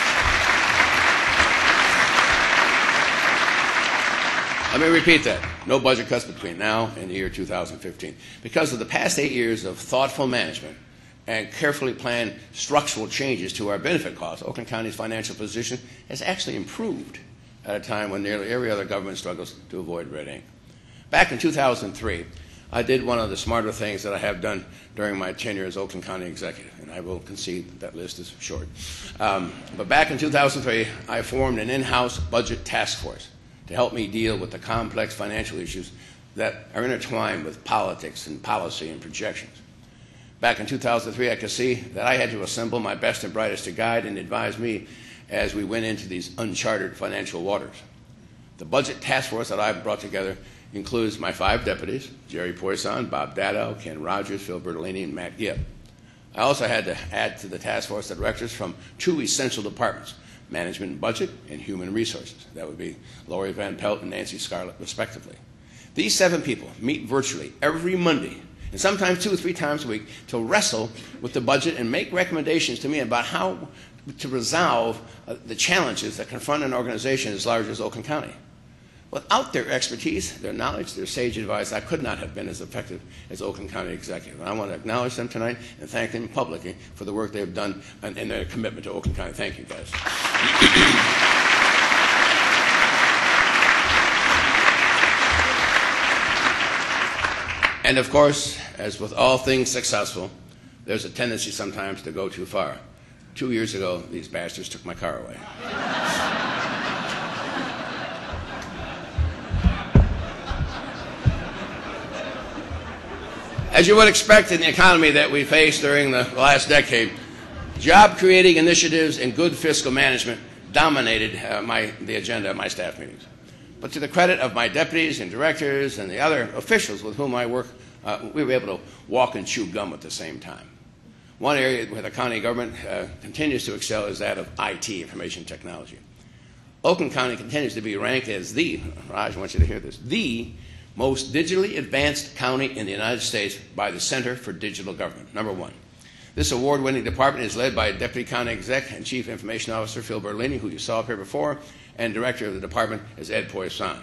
Let me repeat that. No budget cuts between now and the year two thousand fifteen. Because of the past eight years of thoughtful management and carefully planned structural changes to our benefit costs, Oakland County's financial position has actually improved at a time when nearly every other government struggles to avoid red ink. Back in two thousand three, I did one of the smarter things that I have done during my tenure as Oakland County Executive, and I will concede that, that list is short. Um, but back in two thousand three, I formed an in-house budget task force to help me deal with the complex financial issues that are intertwined with politics and policy and projections. Back in two thousand three, I could see that I had to assemble my best and brightest to guide and advise me as we went into these uncharted financial waters. The budget task force that I brought together includes my five deputies, Jerry Poisson, Bob Dado, Ken Rogers, Phil Bertolini, and Matt Gibb. I also had to add to the task force the directors from two essential departments, Management and Budget and Human Resources. That would be Lori Van Pelt and Nancy Scarlett, respectively. These seven people meet virtually every Monday, and sometimes two or three times a week, to wrestle with the budget and make recommendations to me about how to resolve uh, the challenges that confront an organization as large as Oakland County. Without their expertise, their knowledge, their sage advice, I could not have been as effective as Oakland County Executive. And I want to acknowledge them tonight and thank them publicly for the work they have done and, and their commitment to Oakland County. Thank you, guys. And of course, as with all things successful, there's a tendency sometimes to go too far. Two years ago, these bastards took my car away. As you would expect in the economy that we faced during the last decade, job-creating initiatives and good fiscal management dominated uh, my, the agenda of my staff meetings. But to the credit of my deputies and directors and the other officials with whom I work, uh, we were able to walk and chew gum at the same time. One area where the county government uh, continues to excel is that of I T, information technology. Oakland County continues to be ranked as the, Raj, I want you to hear this, the most digitally advanced county in the United States by the Center for Digital Government, number one. This award-winning department is led by Deputy County Exec and Chief Information Officer Phil Bertolini, who you saw up here before, and Director of the department is Ed Poisson.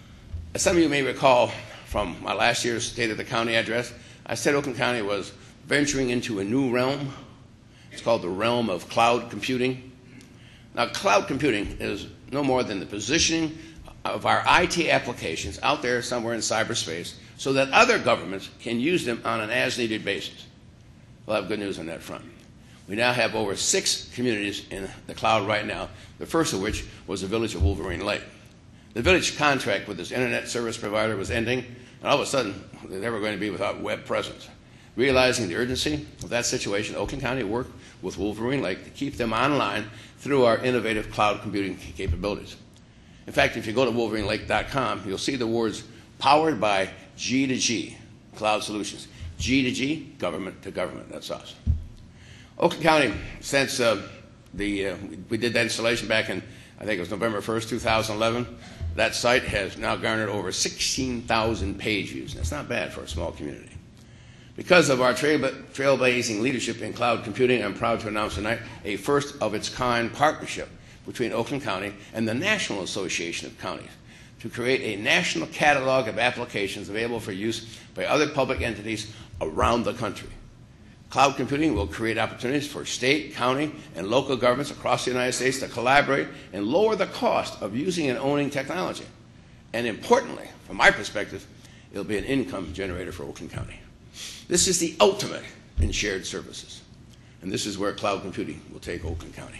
As some of you may recall from my last year's State of the County address, I said Oakland County was venturing into a new realm. It's called the realm of cloud computing. Now, cloud computing is no more than the positioning of our I T applications out there somewhere in cyberspace so that other governments can use them on an as-needed basis. We'll have good news on that front. We now have over six communities in the cloud right now, the first of which was the village of Wolverine Lake. The village contract with this internet service provider was ending, and all of a sudden, they were going to be without web presence. Realizing the urgency of that situation, Oakland County worked with Wolverine Lake to keep them online through our innovative cloud computing capabilities. In fact, if you go to wolverine lake dot com, you'll see the words powered by G to G, Cloud Solutions. G to G, government to government, that's us. Oakland County, since uh, the, uh, we did that installation back in, I think it was November first, two thousand eleven, that site has now garnered over sixteen thousand page views. That's not bad for a small community. Because of our trail, trailblazing leadership in cloud computing, I'm proud to announce tonight a first-of-its-kind partnership between Oakland County and the National Association of Counties to create a national catalog of applications available for use by other public entities around the country. Cloud computing will create opportunities for state, county, and local governments across the United States to collaborate and lower the cost of using and owning technology. And importantly, from my perspective, it'll be an income generator for Oakland County. This is the ultimate in shared services. And this is where cloud computing will take Oakland County.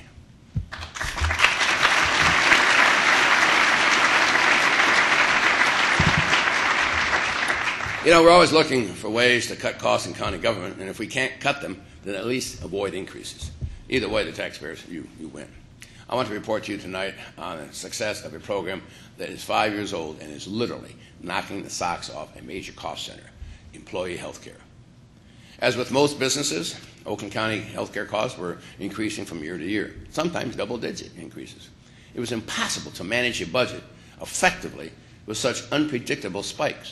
You know, we're always looking for ways to cut costs in county government, and if we can't cut them, then at least avoid increases. Either way, the taxpayers, you, you win. I want to report to you tonight on the success of a program that is five years old and is literally knocking the socks off a major cost center, employee health care. As with most businesses, Oakland County health care costs were increasing from year to year, sometimes double-digit increases. It was impossible to manage a budget effectively with such unpredictable spikes.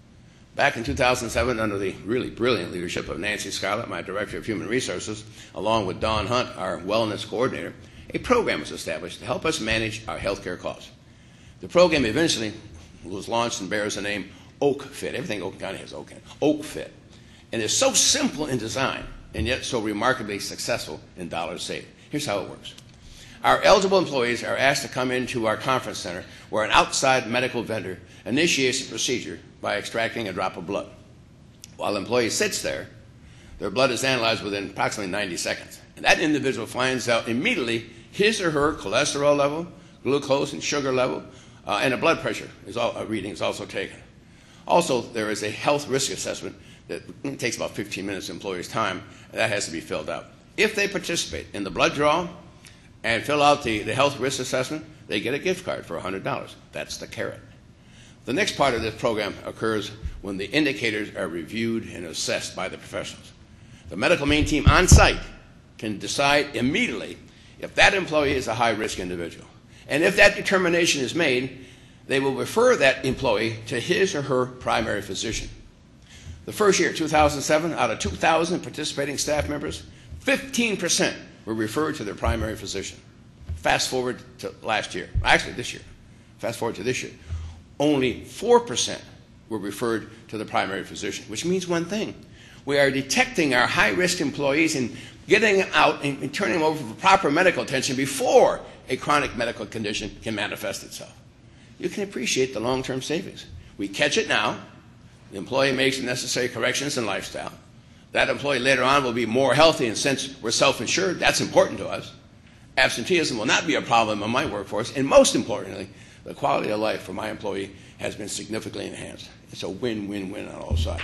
Back in two thousand seven, under the really brilliant leadership of Nancy Scarlett, my Director of Human Resources, along with Dawn Hunt, our Wellness Coordinator, a program was established to help us manage our health care costs. The program eventually was launched and bears the name OakFit. Everything Oakland County has Oak in it. OakFit. And it's so simple in design and yet so remarkably successful in dollars saved. Here's how it works. Our eligible employees are asked to come into our conference center where an outside medical vendor initiates the procedure by extracting a drop of blood. While the employee sits there, their blood is analyzed within approximately ninety seconds. And that individual finds out immediately his or her cholesterol level, glucose and sugar level, uh, and a blood pressure is all, a reading is also taken. Also, there is a health risk assessment that takes about fifteen minutes of employees' time, and that has to be filled out. If they participate in the blood draw and fill out the, the health risk assessment, they get a gift card for one hundred dollars. That's the carrot. The next part of this program occurs when the indicators are reviewed and assessed by the professionals. The medical main team on site can decide immediately if that employee is a high-risk individual. And if that determination is made, they will refer that employee to his or her primary physician. The first year, two thousand seven, out of two thousand participating staff members, fifteen percent were referred to their primary physician. Fast forward to last year, actually this year, fast forward to this year, only four percent were referred to the primary physician, which means one thing. We are detecting our high-risk employees and getting them out and, and turning them over for proper medical attention before a chronic medical condition can manifest itself. You can appreciate the long-term savings. We catch it now. The employee makes the necessary corrections in lifestyle. That employee later on will be more healthy, and since we're self-insured, that's important to us. Absenteeism will not be a problem in my workforce, and most importantly, the quality of life for my employee has been significantly enhanced. It's a win-win-win on all sides.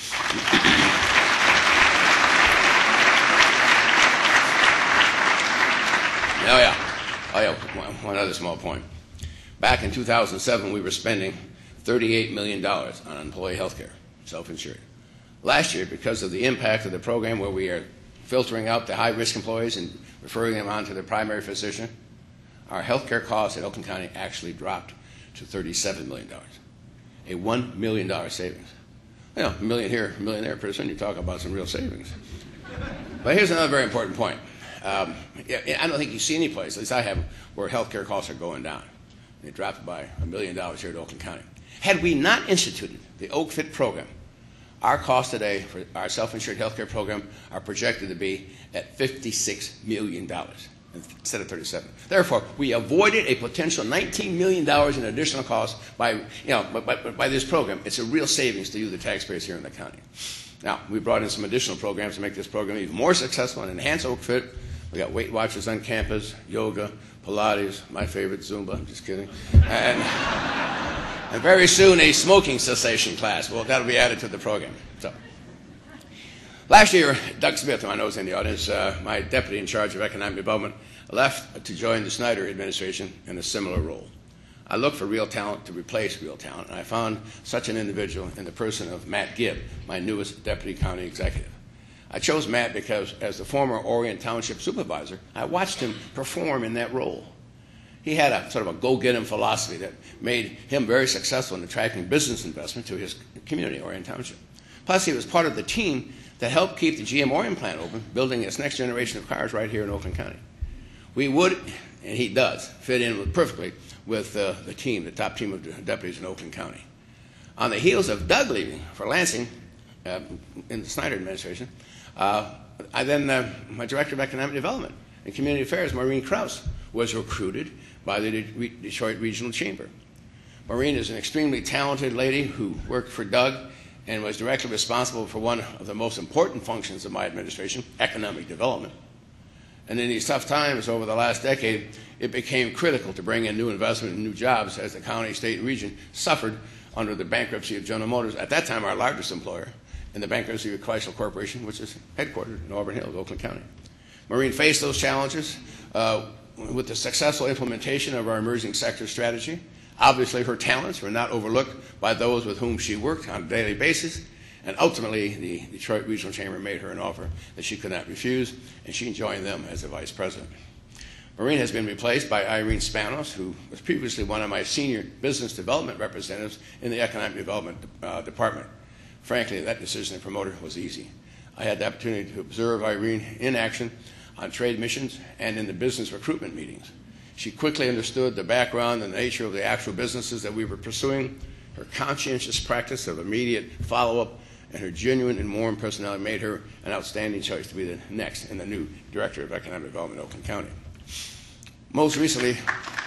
Oh yeah, oh yeah, one other small point. Back in two thousand seven, we were spending thirty-eight million dollars on employee health care, self-insured. Last year, because of the impact of the program where we are filtering out the high-risk employees and referring them on to their primary physician, our health care costs at Oakland County actually dropped to thirty-seven million dollars, a one million dollars savings. You know, a million here, a million there, pretty soon you talk about some real savings. But here's another very important point. Um, I don't think you see any place, at least I haven't, where health care costs are going down. They dropped by a million dollars here at Oakland County. Had we not instituted the OakFit program, our costs today for our self-insured health care program are projected to be at fifty-six million dollars instead of thirty-seven. Therefore, we avoided a potential nineteen million dollars in additional costs by, you know, by, by, by this program. It's a real savings to you, the taxpayers here in the county. Now, we brought in some additional programs to make this program even more successful and enhance OakFit. We got Weight Watchers on campus, yoga, Pilates, my favorite, Zumba, I'm just kidding. And, and very soon, a smoking cessation class. Well, that'll be added to the program. So, last year, Doug Smith, who I know is in the audience, uh, my deputy in charge of economic development, left to join the Snyder administration in a similar role. I looked for real talent to replace real talent, and I found such an individual in the person of Matt Gibb, my newest deputy county executive. I chose Matt because, as the former Orient Township supervisor, I watched him perform in that role. He had a sort of a go-get-him philosophy that made him very successful in attracting business investment to his community, Orient Township. Plus, he was part of the team that helped keep the G M Orient plant open, building its next generation of cars right here in Oakland County. We would, and he does, fit in perfectly with uh, the team, the top team of deputies in Oakland County. On the heels of Doug leaving for Lansing uh, in the Snyder administration, uh, I then, uh, my director of economic development and community affairs, Maureen Krause, was recruited by the De- Detroit Regional Chamber. Maureen is an extremely talented lady who worked for Doug and was directly responsible for one of the most important functions of my administration, economic development. And in these tough times over the last decade, it became critical to bring in new investment and new jobs as the county, state, and region suffered under the bankruptcy of General Motors, at that time our largest employer, and the bankruptcy of Chrysler Corporation, which is headquartered in Auburn Hills, Oakland County. Maureen faced those challenges uh, with the successful implementation of our emerging sector strategy. Obviously, her talents were not overlooked by those with whom she worked on a daily basis, and ultimately, the Detroit Regional Chamber made her an offer that she could not refuse, and she joined them as a vice president. Maureen has been replaced by Irene Spanos, who was previously one of my senior business development representatives in the Economic Development uh, Department. Frankly, that decision to promote her was easy. I had the opportunity to observe Irene in action on trade missions and in the business recruitment meetings. She quickly understood the background and the nature of the actual businesses that we were pursuing. Her conscientious practice of immediate follow-up and her genuine and warm personality made her an outstanding choice to be the next and the new Director of Economic Development in Oakland County. Most recently,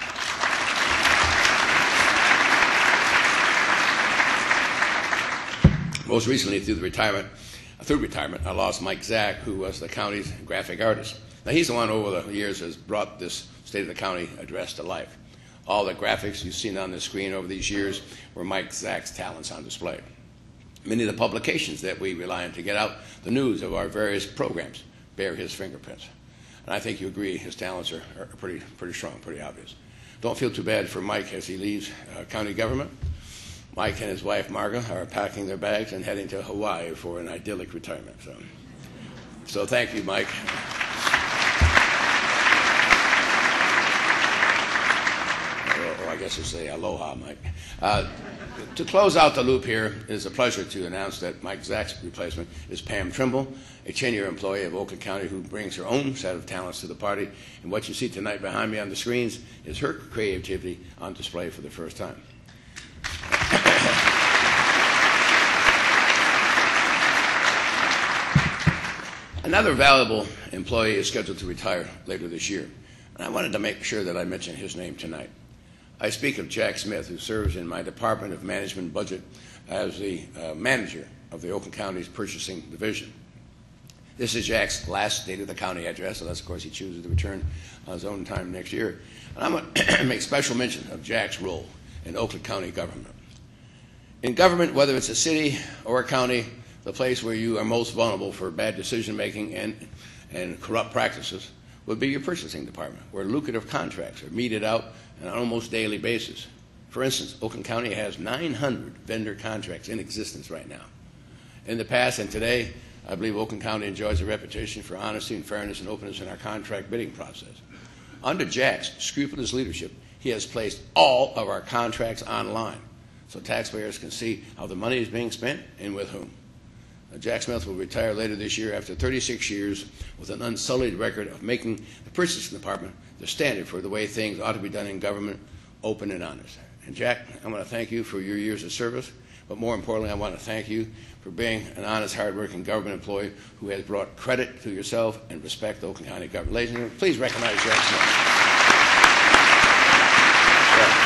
most recently through the retirement, through retirement, I lost Mike Zack, who was the county's graphic artist. Now, he's the one over the years has brought this State of the County address to life. All the graphics you've seen on the screen over these years were Mike Zack's talents on display. Many of the publications that we rely on to get out the news of our various programs bear his fingerprints. And I think you agree his talents are, are pretty, pretty strong, pretty obvious. Don't feel too bad for Mike as he leaves uh, county government. Mike and his wife, Marga, are packing their bags and heading to Hawaii for an idyllic retirement. So, so thank you, Mike. Or I guess I'll say aloha, Mike. Uh, to close out the loop here, it is a pleasure to announce that Mike Zack's replacement is Pam Trimble, a ten-year employee of Oakland County who brings her own set of talents to the party. And what you see tonight behind me on the screens is her creativity on display for the first time. Another valuable employee is scheduled to retire later this year, and I wanted to make sure that I mention his name tonight. I speak of Jack Smith, who serves in my Department of Management and Budget as the uh, manager of the Oakland County's Purchasing Division. This is Jack's last State of the County address, unless, of course, he chooses to return on his own time next year. And I'm going to make special mention of Jack's role in Oakland County government. In government, whether it's a city or a county, the place where you are most vulnerable for bad decision-making and, and corrupt practices would be your purchasing department, where lucrative contracts are meted out on an almost daily basis. For instance, Oakland County has nine hundred vendor contracts in existence right now. In the past and today, I believe Oakland County enjoys a reputation for honesty and fairness and openness in our contract bidding process. Under Jack's scrupulous leadership, he has placed all of our contracts online so taxpayers can see how the money is being spent and with whom. Now, Jack Smith will retire later this year after thirty-six years with an unsullied record of making the purchasing department the standard for the way things ought to be done in government, open and honest. And Jack, I want to thank you for your years of service, but more importantly, I want to thank you for being an honest, hard-working government employee who has brought credit to yourself and respect to Oakland County government. Ladies and gentlemen, please recognize Jack Smith. Yeah.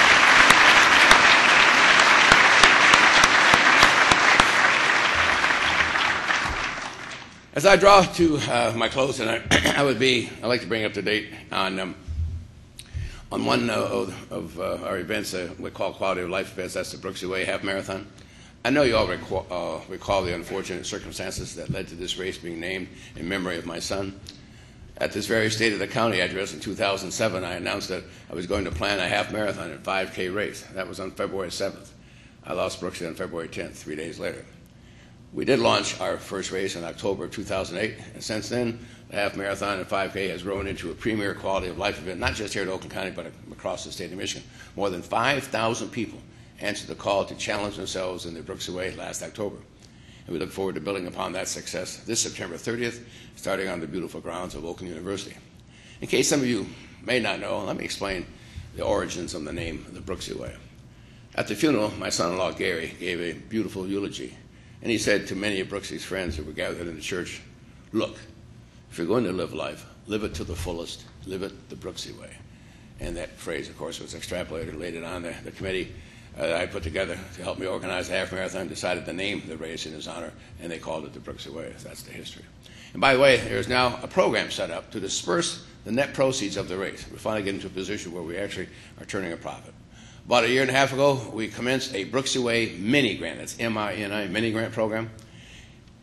As I draw to uh, my close tonight, I would be, I'd like to bring up to date on um, on one uh, of, of uh, our events uh, we call quality of life events. That's the Brooksy Way Half Marathon. I know you all recall, uh, recall the unfortunate circumstances that led to this race being named in memory of my son. At this very State of the County address in two thousand seven, I announced that I was going to plan a half marathon and five K race. That was on February seventh. I lost Brooksy on February tenth, three days later. We did launch our first race in October of two thousand eight, and since then, the half marathon and five K has grown into a premier quality of life event, not just here in Oakland County, but across the state of Michigan. More than five thousand people answered the call to challenge themselves in the Brooksy Way last October. And we look forward to building upon that success this September thirtieth, starting on the beautiful grounds of Oakland University. In case some of you may not know, let me explain the origins of the name the Brooksy Way. At the funeral, my son-in-law Gary gave a beautiful eulogy. And he said to many of Brooksy's friends who were gathered in the church, look, if you're going to live life, live it to the fullest, live it the Brooksy way. And that phrase, of course, was extrapolated later on. The, the committee uh, that I put together to help me organize the half marathon decided to name the race in his honor, and they called it the Brooksy way. That's the history. And by the way, there is now a program set up to disperse the net proceeds of the race. We're finally getting to a position where we actually are turning a profit. About a year and a half ago, we commenced a Brooksy Way mini grant. That's M I N I, mini grant program.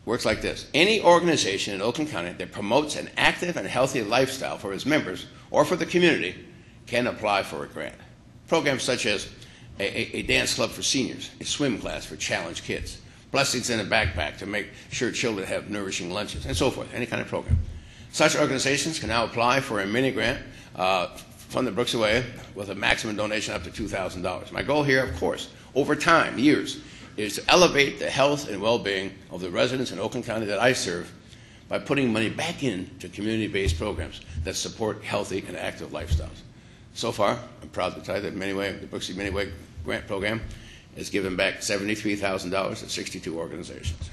works like this. Any organization in Oakland County that promotes an active and healthy lifestyle for its members or for the community can apply for a grant. Programs such as a, a, a dance club for seniors, a swim class for challenged kids, blessings in a backpack to make sure children have nourishing lunches, and so forth, any kind of program. Such organizations can now apply for a mini grant uh, from the Brooks Away with a maximum donation up to two thousand dollars. My goal here, of course, over time, years, is to elevate the health and well-being of the residents in Oakland County that I serve by putting money back into community-based programs that support healthy and active lifestyles. So far, I'm proud to tell you that Miniway, the Brooksy Miniway Grant Program has given back seventy-three thousand dollars to sixty-two organizations.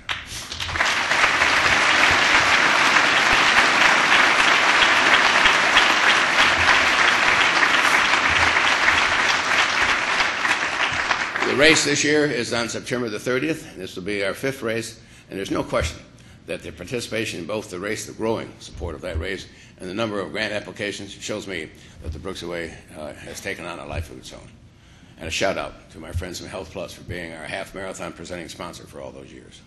The race this year is on September the thirtieth, and this will be our fifth race, and there's no question that the participation in both the race, the growing support of that race, and the number of grant applications shows me that the Brooks Away uh, has taken on a life of its own. And a shout out to my friends from Health Plus for being our half marathon presenting sponsor for all those years.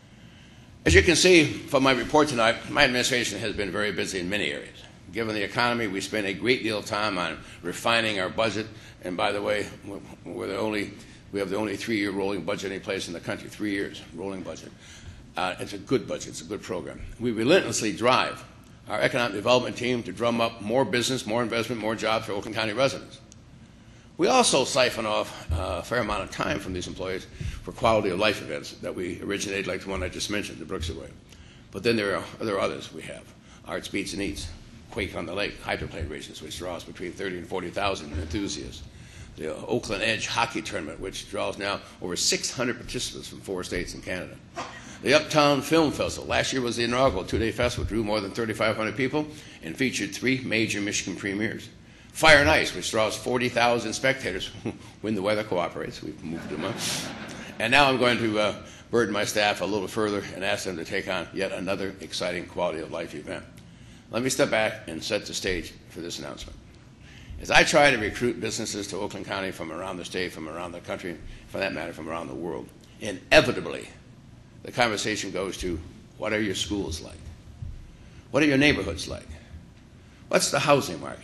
As you can see from my report tonight, my administration has been very busy in many areas. Given the economy, we spend a great deal of time on refining our budget, and by the way, we're the only, we have the only three-year rolling budget any place in the country, three years rolling budget. Uh, it's a good budget, it's a good program. We relentlessly drive our economic development team to drum up more business, more investment, more jobs for Oakland County residents. We also siphon off uh, a fair amount of time from these employees for quality of life events that we originate, like the one I just mentioned, the Brooks Away. But then there are, there are others we have. Arts, Beats, and Eats, Quake on the Lake, hydroplane races, which draws between thirty and forty thousand enthusiasts. The Oakland Edge Hockey Tournament, which draws now over six hundred participants from four states in Canada. The Uptown Film Festival. Last year was the inaugural two-day festival, drew more than thirty-five hundred people and featured three major Michigan premieres. Fire and Ice, which draws forty thousand spectators when the weather cooperates. We've moved them up. And now I'm going to uh, burden my staff a little further and ask them to take on yet another exciting quality of life event. Let me step back and set the stage for this announcement. As I try to recruit businesses to Oakland County from around the state, from around the country, for that matter, from around the world, inevitably, the conversation goes to, what are your schools like? What are your neighborhoods like? What's the housing market?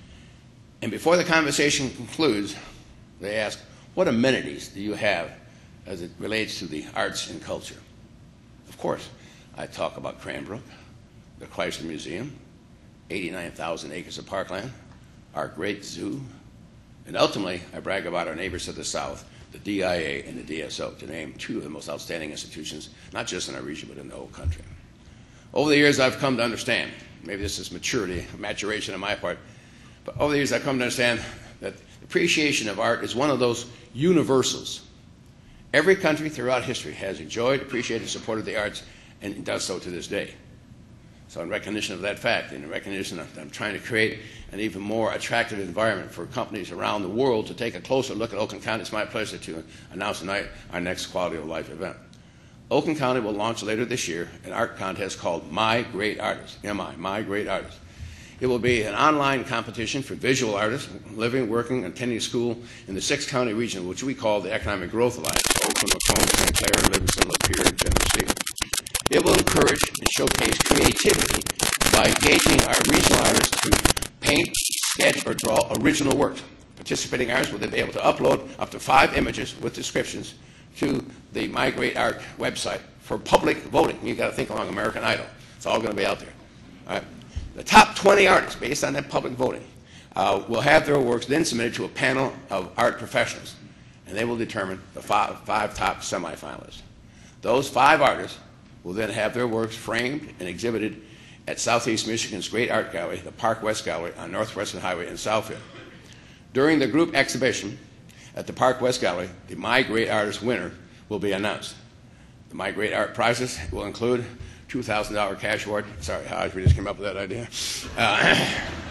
And before the conversation concludes, they ask, what amenities do you have as it relates to the arts and culture? Of course, I talk about Cranbrook, the Chrysler Museum, eighty-nine thousand acres of parkland, our great zoo, and ultimately, I brag about our neighbors to the south, the D I A and the D S O, to name two of the most outstanding institutions, not just in our region, but in the whole country. Over the years, I've come to understand, maybe this is maturity, maturation on my part, but over the years, I've come to understand that appreciation of art is one of those universals. Every country throughout history has enjoyed, appreciated, supported the arts, and does so to this day. So in recognition of that fact, and in recognition that I'm trying to create an even more attractive environment for companies around the world to take a closer look at Oakland County, it's my pleasure to announce tonight our next Quality of Life event. Oakland County will launch later this year an art contest called My Great Artist, M I, My Great Artist. It will be an online competition for visual artists living, working, and attending school in the six-county region, which we call the Economic Growth Alliance, Oakland, Macomb, Saint Clair, Livingston, Lapeer, and Tennessee. It will encourage and showcase creativity by engaging our regional artists to paint, sketch, or draw original works. Participating artists will then be able to upload up to five images with descriptions to the My Great Art website for public voting. You've got to think along American Idol. It's all going to be out there. All right. The top twenty artists, based on that public voting, uh, will have their works then submitted to a panel of art professionals, and they will determine the five, five top semifinalists. Those five artists will then have their works framed and exhibited at Southeast Michigan's Great Art Gallery, the Park West Gallery on Northwestern Highway in Southfield. During the group exhibition at the Park West Gallery, the My Great Artist winner will be announced. The My Great Art prizes will include two thousand dollars cash award. Sorry, Hodge, we just came up with that idea. Uh,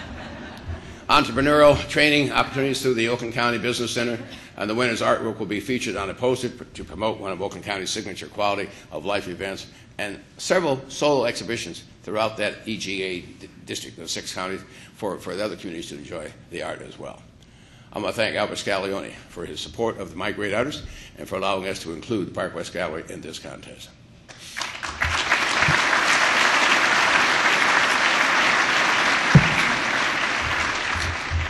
entrepreneurial training opportunities through the Oakland County Business Center, and the winner's artwork will be featured on a poster to promote one of Oakland County's signature quality of life events, and several solo exhibitions throughout that E G A district of six counties for, for the other communities to enjoy the art as well. I want to thank Albert Scaglione for his support of the My Great Artist and for allowing us to include the Park West Gallery in this contest.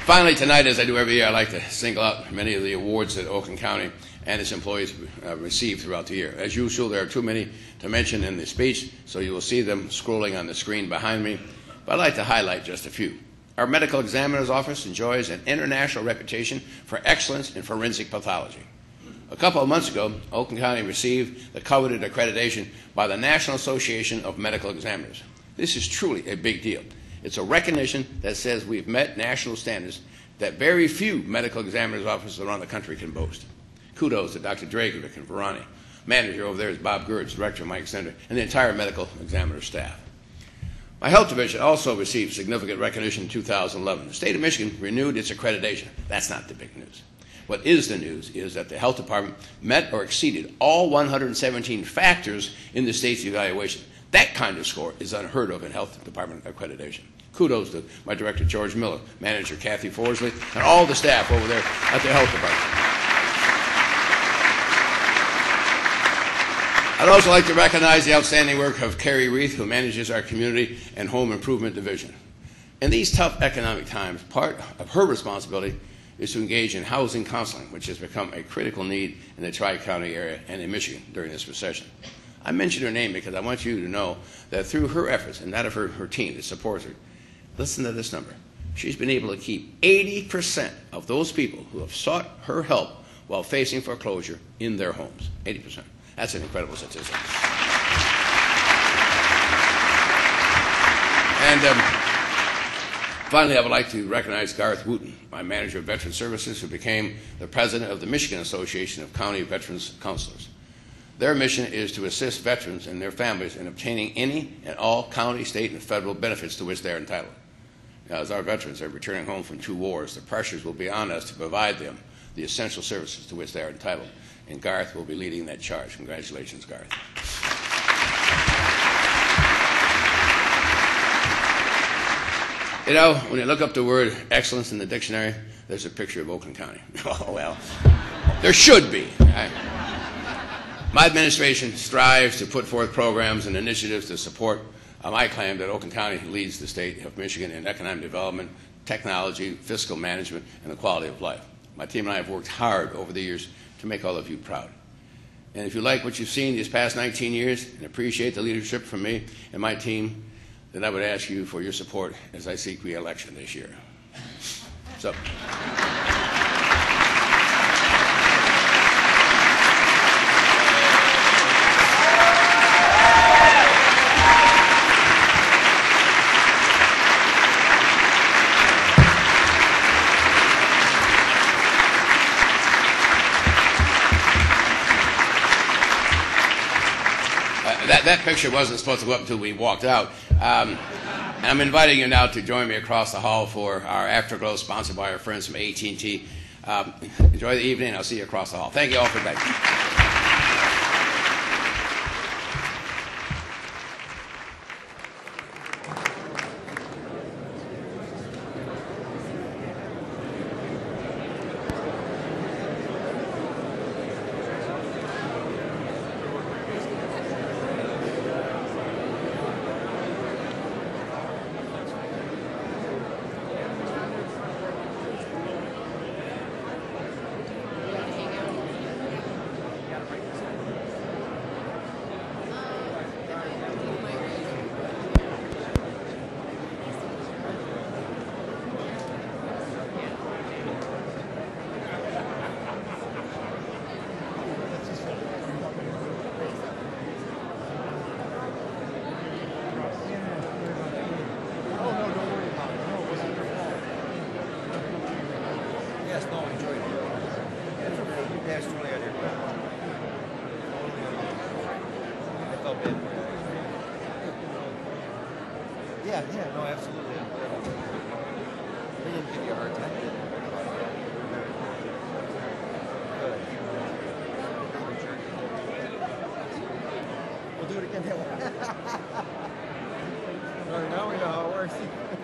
Finally, tonight, as I do every year, I'd like to single out many of the awards that Oakland County and its employees uh, receive throughout the year. As usual, there are too many to mention in the speech, so you will see them scrolling on the screen behind me, but I'd like to highlight just a few. Our medical examiner's office enjoys an international reputation for excellence in forensic pathology. A couple of months ago, Oakland County received the coveted accreditation by the National Association of Medical Examiners. This is truly a big deal. It's a recognition that says we've met national standards that very few medical examiners' offices around the country can boast. Kudos to Doctor Dragovic and Verani. Manager over there is Bob Gertz, Director of Mike Center, and the entire medical examiner staff. My health division also received significant recognition in two thousand eleven. The state of Michigan renewed its accreditation. That's not the big news. What is the news is that the health department met or exceeded all one hundred seventeen factors in the state's evaluation. That kind of score is unheard of in health department accreditation. Kudos to my director, George Miller, manager, Kathy Forsley, and all the staff over there at the health department. I'd also like to recognize the outstanding work of Carrie Reith, who manages our community and home improvement division. In these tough economic times, part of her responsibility is to engage in housing counseling, which has become a critical need in the Tri-County area and in Michigan during this recession. I mention her name because I want you to know that through her efforts and that of her, her team that supports her, listen to this number. She's been able to keep eighty percent of those people who have sought her help while facing foreclosure in their homes. eighty percent. That's an incredible statistic. And um, finally, I would like to recognize Garth Wooten, my manager of Veteran Services, who became the president of the Michigan Association of County Veterans Counselors. Their mission is to assist veterans and their families in obtaining any and all county, state, and federal benefits to which they are entitled. Now, as our veterans are returning home from two wars, the pressures will be on us to provide them the essential services to which they are entitled. And Garth will be leading that charge. Congratulations, Garth. You know, when you look up the word excellence in the dictionary, there's a picture of Oakland County. Oh, well, there should be. I, My administration strives to put forth programs and initiatives to support uh, my claim that Oakland County leads the state of Michigan in economic development, technology, fiscal management, and the quality of life. My team and I have worked hard over the years to make all of you proud. And if you like what you've seen these past nineteen years and appreciate the leadership from me and my team, then I would ask you for your support as I seek re-election this year. So. That, that picture wasn't supposed to go up until we walked out. Um, and I'm inviting you now to join me across the hall for our Afterglow, sponsored by our friends from A T and T. Um, enjoy the evening. I'll see you across the hall. Thank you all for being. Yeah, yeah, no, absolutely. They didn't give you a hard time. Good. We'll do it again. Now we know how it works.